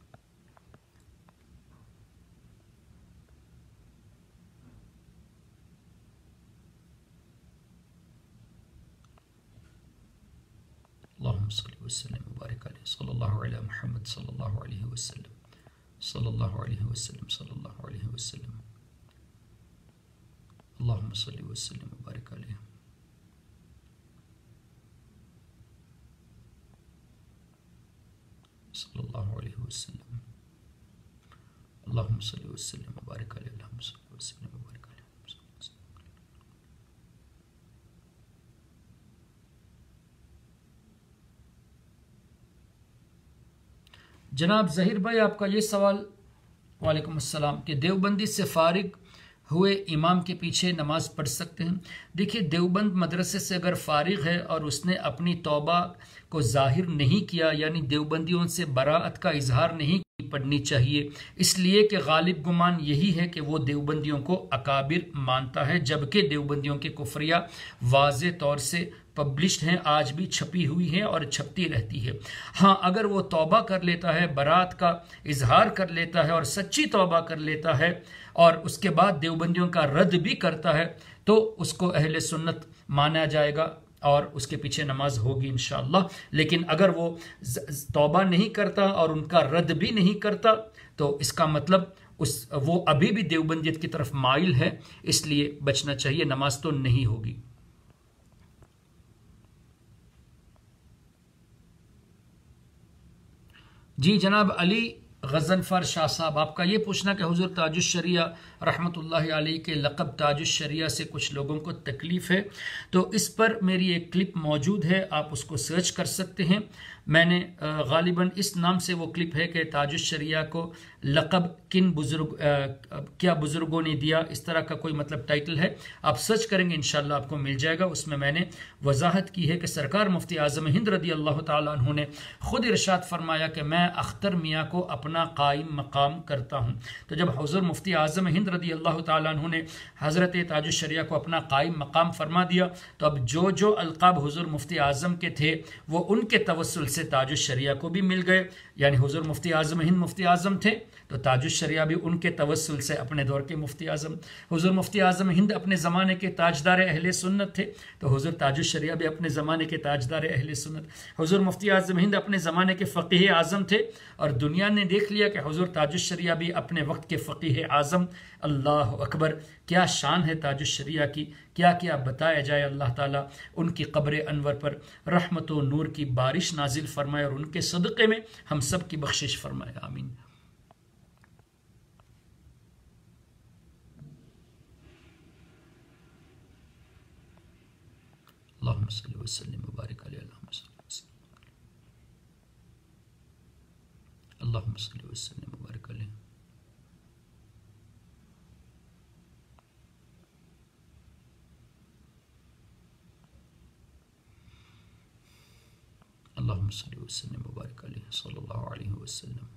अल्लाहुम्मा सल्लि व सल्लिम व बारिक अलैहि सल्लल्लाहु अलैहि मुहम्मद सल्लल्लाहु अलैहि वसल्लम सल्लल्लाहु अलैहि वसल्लम सल्लल्लाहु अलैहि वसल्लम अल्लाहुम्मा सल्लि व सल्लिम व बारिक अलैहि सल्लल्लाहु अलैहि वसल्लम अल्लाहुम्मा सल्लि व सल्लिम व बारिक अलैहि अल्लाहुम्मा सल्लि व सल्लिम व बारिक अलैहि। जनाब ज़हीर भाई, आपका ये सवाल, वालेकुम अस्सलाम, कि देवबंदी से फारिग हुए इमाम के पीछे नमाज पढ़ सकते हैं? देखिए, देवबंद मदरसे से अगर फारिग है और उसने अपनी तौबा को जाहिर नहीं किया, यानी देवबंदियों से बराअत का इजहार नहीं पढ़नी चाहिए, इसलिए कि गालिब गुमान यही है कि वो देवबंदियों को अकाबिर मानता है, जबकि देवबंदियों के कुफरिया वाज़े तौर से पब्लिश्ड हैं, आज भी छपी हुई हैं और छपती रहती है। हाँ, अगर वो तौबा कर लेता है, बरात का इजहार कर लेता है और सच्ची तौबा कर लेता है और उसके बाद देवबंदियों का रद्द भी करता है, तो उसको अहले सुन्नत माना जाएगा और उसके पीछे नमाज होगी इंशाअल्लाह। लेकिन अगर वो तौबा नहीं करता और उनका रद्द भी नहीं करता, तो इसका मतलब उस वो अभी भी देवबंदियत की तरफ माइल है, इसलिए बचना चाहिए, नमाज तो नहीं होगी। जी जनाब अली गज़नफ़र शाह साहब, आपका ये पूछना कि हुज़ूर ताजुश शरिया रहमतुल्लाहि अलैहि के लक़ब ताजुश शरिया से कुछ लोगों को तकलीफ़ है, तो इस पर मेरी एक क्लिप मौजूद है, आप उसको सर्च कर सकते हैं। मैंने गालिबन इस नाम से वो क्लिप है कि ताजुश शरिया को लक़ब किन बुजुर्ग क्या बुजुर्गों ने दिया, इस तरह का कोई मतलब टाइटल है, आप सर्च करेंगे इंशाअल्लाह आपको मिल जाएगा। उसमें मैंने वजाहत की है कि सरकार मुफ्ती आज़म हिंद रदी अल्लाह ताला अन्हु ने खुद इरशाद फरमाया कि मैं अख्तर मियाँ को अपना कायम मकाम करता हूँ। तो जब हुज़ूर मुफ्ती आज़म हिंद रदी अल्लाह ताला अन्हु ने हज़रत ताजुश शरिया को अपना कायम मकाम फरमा दिया, तो अब जो जो अलक़ाब हुज़ूर मुफ्ती आज़म के थे वो उनके तवस्सुल से ताजुश शरिया को भी मिल गए। यानी हुज़ूर मुफ्ती आज़म हिंद मुफ्ती आज़म थे तो ताजुश शरिया भी उनके तवस्सुल से अपने दौर के मुफ्ती आज़म। हुज़ूर मुफ्ती आज़म हिंद अपने ज़माने के ताजदार अहले सुन्नत थे, तो हुज़ूर ताजुश शरिया भी अपने ज़माने के ताजदार अहले सुन्नत। हुज़ूर मुफ्ती आज़म हिंद अपने ज़माने के फ़क़ीह आज़म थे और दुनिया ने देख लिया कि हुज़ूर ताजुश शरिया भी अपने वक्त के फ़क़ीह आज़म। अल्लाह अकबर, क्या शान है ताजुश शरिया की, क्या क्या बताया जाए। अल्लाह ताला उनकी कब्र अनवर पर रहमत व नूर की बारिश नाजिल फरमाए और उनके सदक़े में हम सब की बख्शिश फरमाए, आमीन। अल्लाहुम्मा सल्लि व सल्लिम व बारिक अलैहि, अल्लाहुम्मा सल्लि व सल्लिम व बारिक अलैहि। अल्लाहुम्मा सल्लि व सल्लिम व बारिक अलैहि सल्लल्लाहु अलैहि वसल्लम।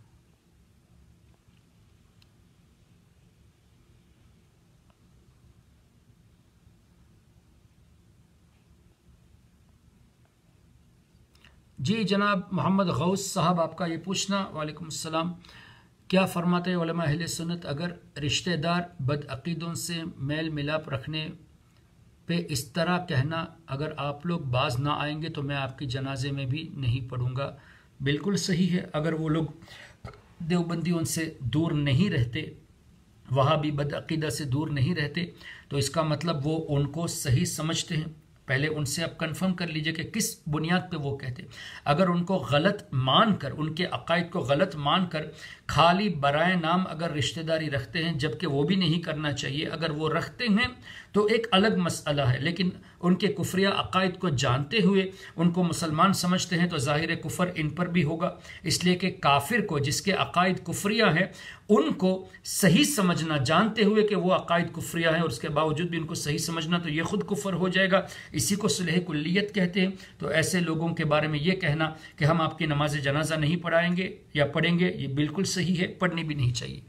जी जनाब मोहम्मद गौस साहब, आपका ये पूछना, वालेकुम सलाम, क्या फरमाते हैं उलमा अहले सुन्नत, अगर रिश्तेदार बदअकीदों से मेल मिलाप रखने पे इस तरह कहना, अगर आप लोग बाज ना आएंगे तो मैं आपकी जनाजे में भी नहीं पढ़ूंगा। बिल्कुल सही है, अगर वो लोग देवबंदियों से दूर नहीं रहते, वहाँ भी बदअकीदा से दूर नहीं रहते, तो इसका मतलब वो उनको सही समझते हैं। पहले उनसे आप कंफर्म कर लीजिए कि किस बुनियाद पे वो कहते। अगर उनको गलत मानकर, उनके अकायद को गलत मानकर खाली बराए नाम अगर रिश्तेदारी रखते हैं, जबकि वो भी नहीं करना चाहिए, अगर वो रखते हैं तो एक अलग मसला है, लेकिन उनके कुफरिया अकायद को जानते हुए उनको मुसलमान समझते हैं तो ज़ाहिर कुफर इन पर भी होगा। इसलिए कि काफिर को, जिसके अकायद कुफरिया है, उनको सही समझना, जानते हुए कि वो अकायद कुफरिया है और उसके बावजूद भी उनको सही समझना, तो ये खुद कुफर हो जाएगा। इसी को सुलह कुल्लियत कहते हैं। तो ऐसे लोगों के बारे में ये कहना कि हम आपकी नमाज जनाजा नहीं पढ़ाएंगे या पढ़ेंगे, ये बिल्कुल सही है, पढ़नी भी नहीं चाहिए।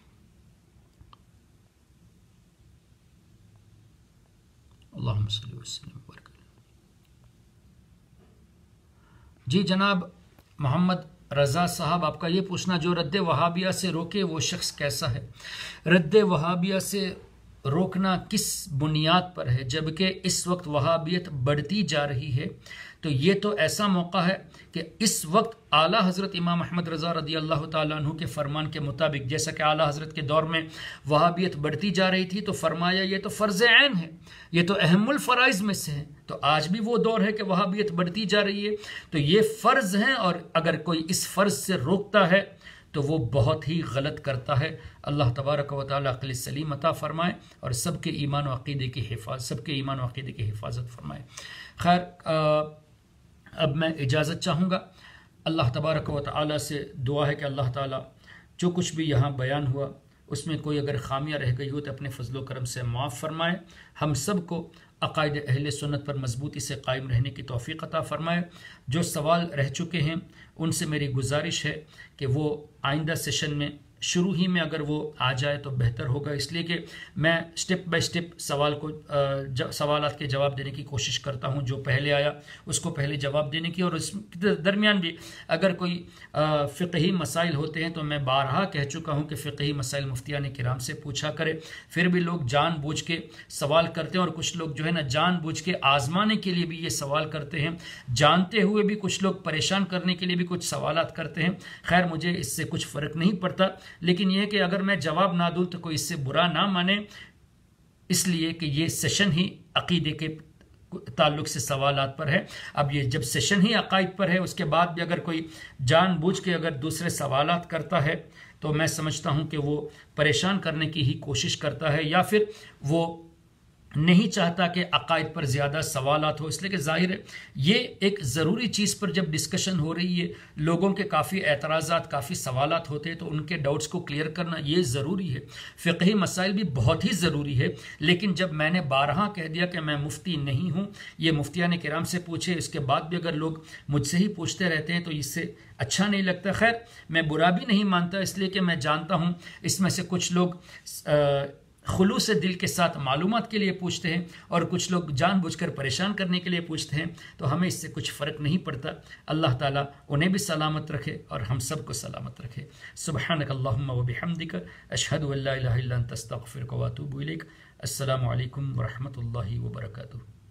अल्लाहुम्मा सल्लि व सल्लिम व बारिक। जी जनाब मोहम्मद रज़ा साहब, आपका ये पूछना, जो रद्द वहाबिया से रोके वो शख्स कैसा है? रद्द वहाबिया से रोकना किस बुनियाद पर है, जबकि इस वक्त वहाबियत बढ़ती जा रही है? तो ये तो ऐसा मौका है कि इस वक्त आला हज़रत इमाम अहमद रज़ा रदी अल्लाह ताला अन्हु के फरमान के मुताबिक, जैसा कि आला हज़रत के दौर में वहाबियत बढ़ती जा रही थी, तो फरमाया ये तो फ़र्ज़ ऐन है, ये तो अहमुल फ़राइज़ में से है। तो आज भी वो दौर है कि वहाबियत बढ़ती जा रही है, तो ये फ़र्ज़ है, और अगर कोई इस फ़र्ज़ से रोकता है तो वो बहुत ही गलत करता है। अल्लाह तबारक व तआला अक़ल सलीम अता फ़रमाए और सबके ईमान व अक़ीदे की हिफाज़त सबके ईमान व अक़ीदे की हिफाज़त फ़रमाए। खैर, अब मैं इजाज़त चाहूँगा। अल्लाह तबारक व तआला से दुआ है कि अल्लाह ताला जो कुछ भी यहाँ बयान हुआ उसमें कोई अगर खामियां रह गई हो तो अपने फजलो करम से माफ़ फरमाए। हम सब को अक़ाइद अहले सुन्नत पर मजबूती से कायम रहने की तौफ़ीक़ अता फ़रमाए। जो सवाल रह चुके हैं उनसे मेरी गुजारिश है कि वो आइंदा सेशन में शुरू ही में अगर वो आ जाए तो बेहतर होगा, इसलिए कि मैं स्टेप बाय स्टेप सवाल को सवालात के जवाब देने की कोशिश करता हूं। जो पहले आया उसको पहले जवाब देने की, और इस दरमियान भी अगर कोई फ़िक़ही मसाइल होते हैं तो मैं बारहा कह चुका हूं कि फ़िक़ही मसाइल मुफ्तियान किराम से पूछा करें। फिर भी लोग जानबूझ के सवाल करते हैं, और कुछ लोग जो है ना जानबूझ के आजमाने के लिए भी ये सवाल करते हैं, जानते हुए भी कुछ लोग परेशान करने के लिए भी कुछ सवालात करते हैं। खैर, मुझे इससे कुछ फ़र्क नहीं पड़ता, लेकिन यह कि अगर मैं जवाब ना दूं तो कोई इससे बुरा ना माने, इसलिए कि ये सेशन ही अकीदे के ताल्लुक से सवालात पर है। अब ये जब सेशन ही अकायद पर है, उसके बाद भी अगर कोई जानबूझ के अगर दूसरे सवालात करता है तो मैं समझता हूं कि वो परेशान करने की ही कोशिश करता है, या फिर वो नहीं चाहता कि अकायद पर ज़्यादा सवालात हो। इसलिए कि जाहिर है ये एक ज़रूरी चीज़ पर जब डिस्कशन हो रही है, लोगों के काफ़ी एतराज़ात, काफ़ी सवालात होते हैं, तो उनके डाउट्स को क्लियर करना ये ज़रूरी है। फ़िक़ही मसाइल भी बहुत ही ज़रूरी है, लेकिन जब मैंने बारहा कह दिया कि मैं मुफ्ती नहीं हूँ, ये मुफ्तियान किराम से पूछे, इसके बाद भी अगर लोग मुझसे ही पूछते रहते हैं तो इससे अच्छा नहीं लगता। खैर, मैं बुरा भी नहीं मानता, इसलिए कि मैं जानता हूँ इसमें से कुछ लोग आ, खुलूस से दिल के साथ मालूमात के लिए पूछते हैं, और कुछ लोग जानबूझकर परेशान करने के लिए पूछते हैं, तो हमें इससे कुछ फ़र्क नहीं पड़ता। अल्लाह ताला उन्हें भी सलामत रखे और हम सब को सलामत रखे। सुब्हानक अल्लाहुम्मा व बिहम्दिक अशहदु अल्ला इलाहा इल्ला अंता अस्तगफिरुका व अतूबु इलैक। अस्सलामु अलैकुम व रहमतुल्लाहि व बरकातुहू।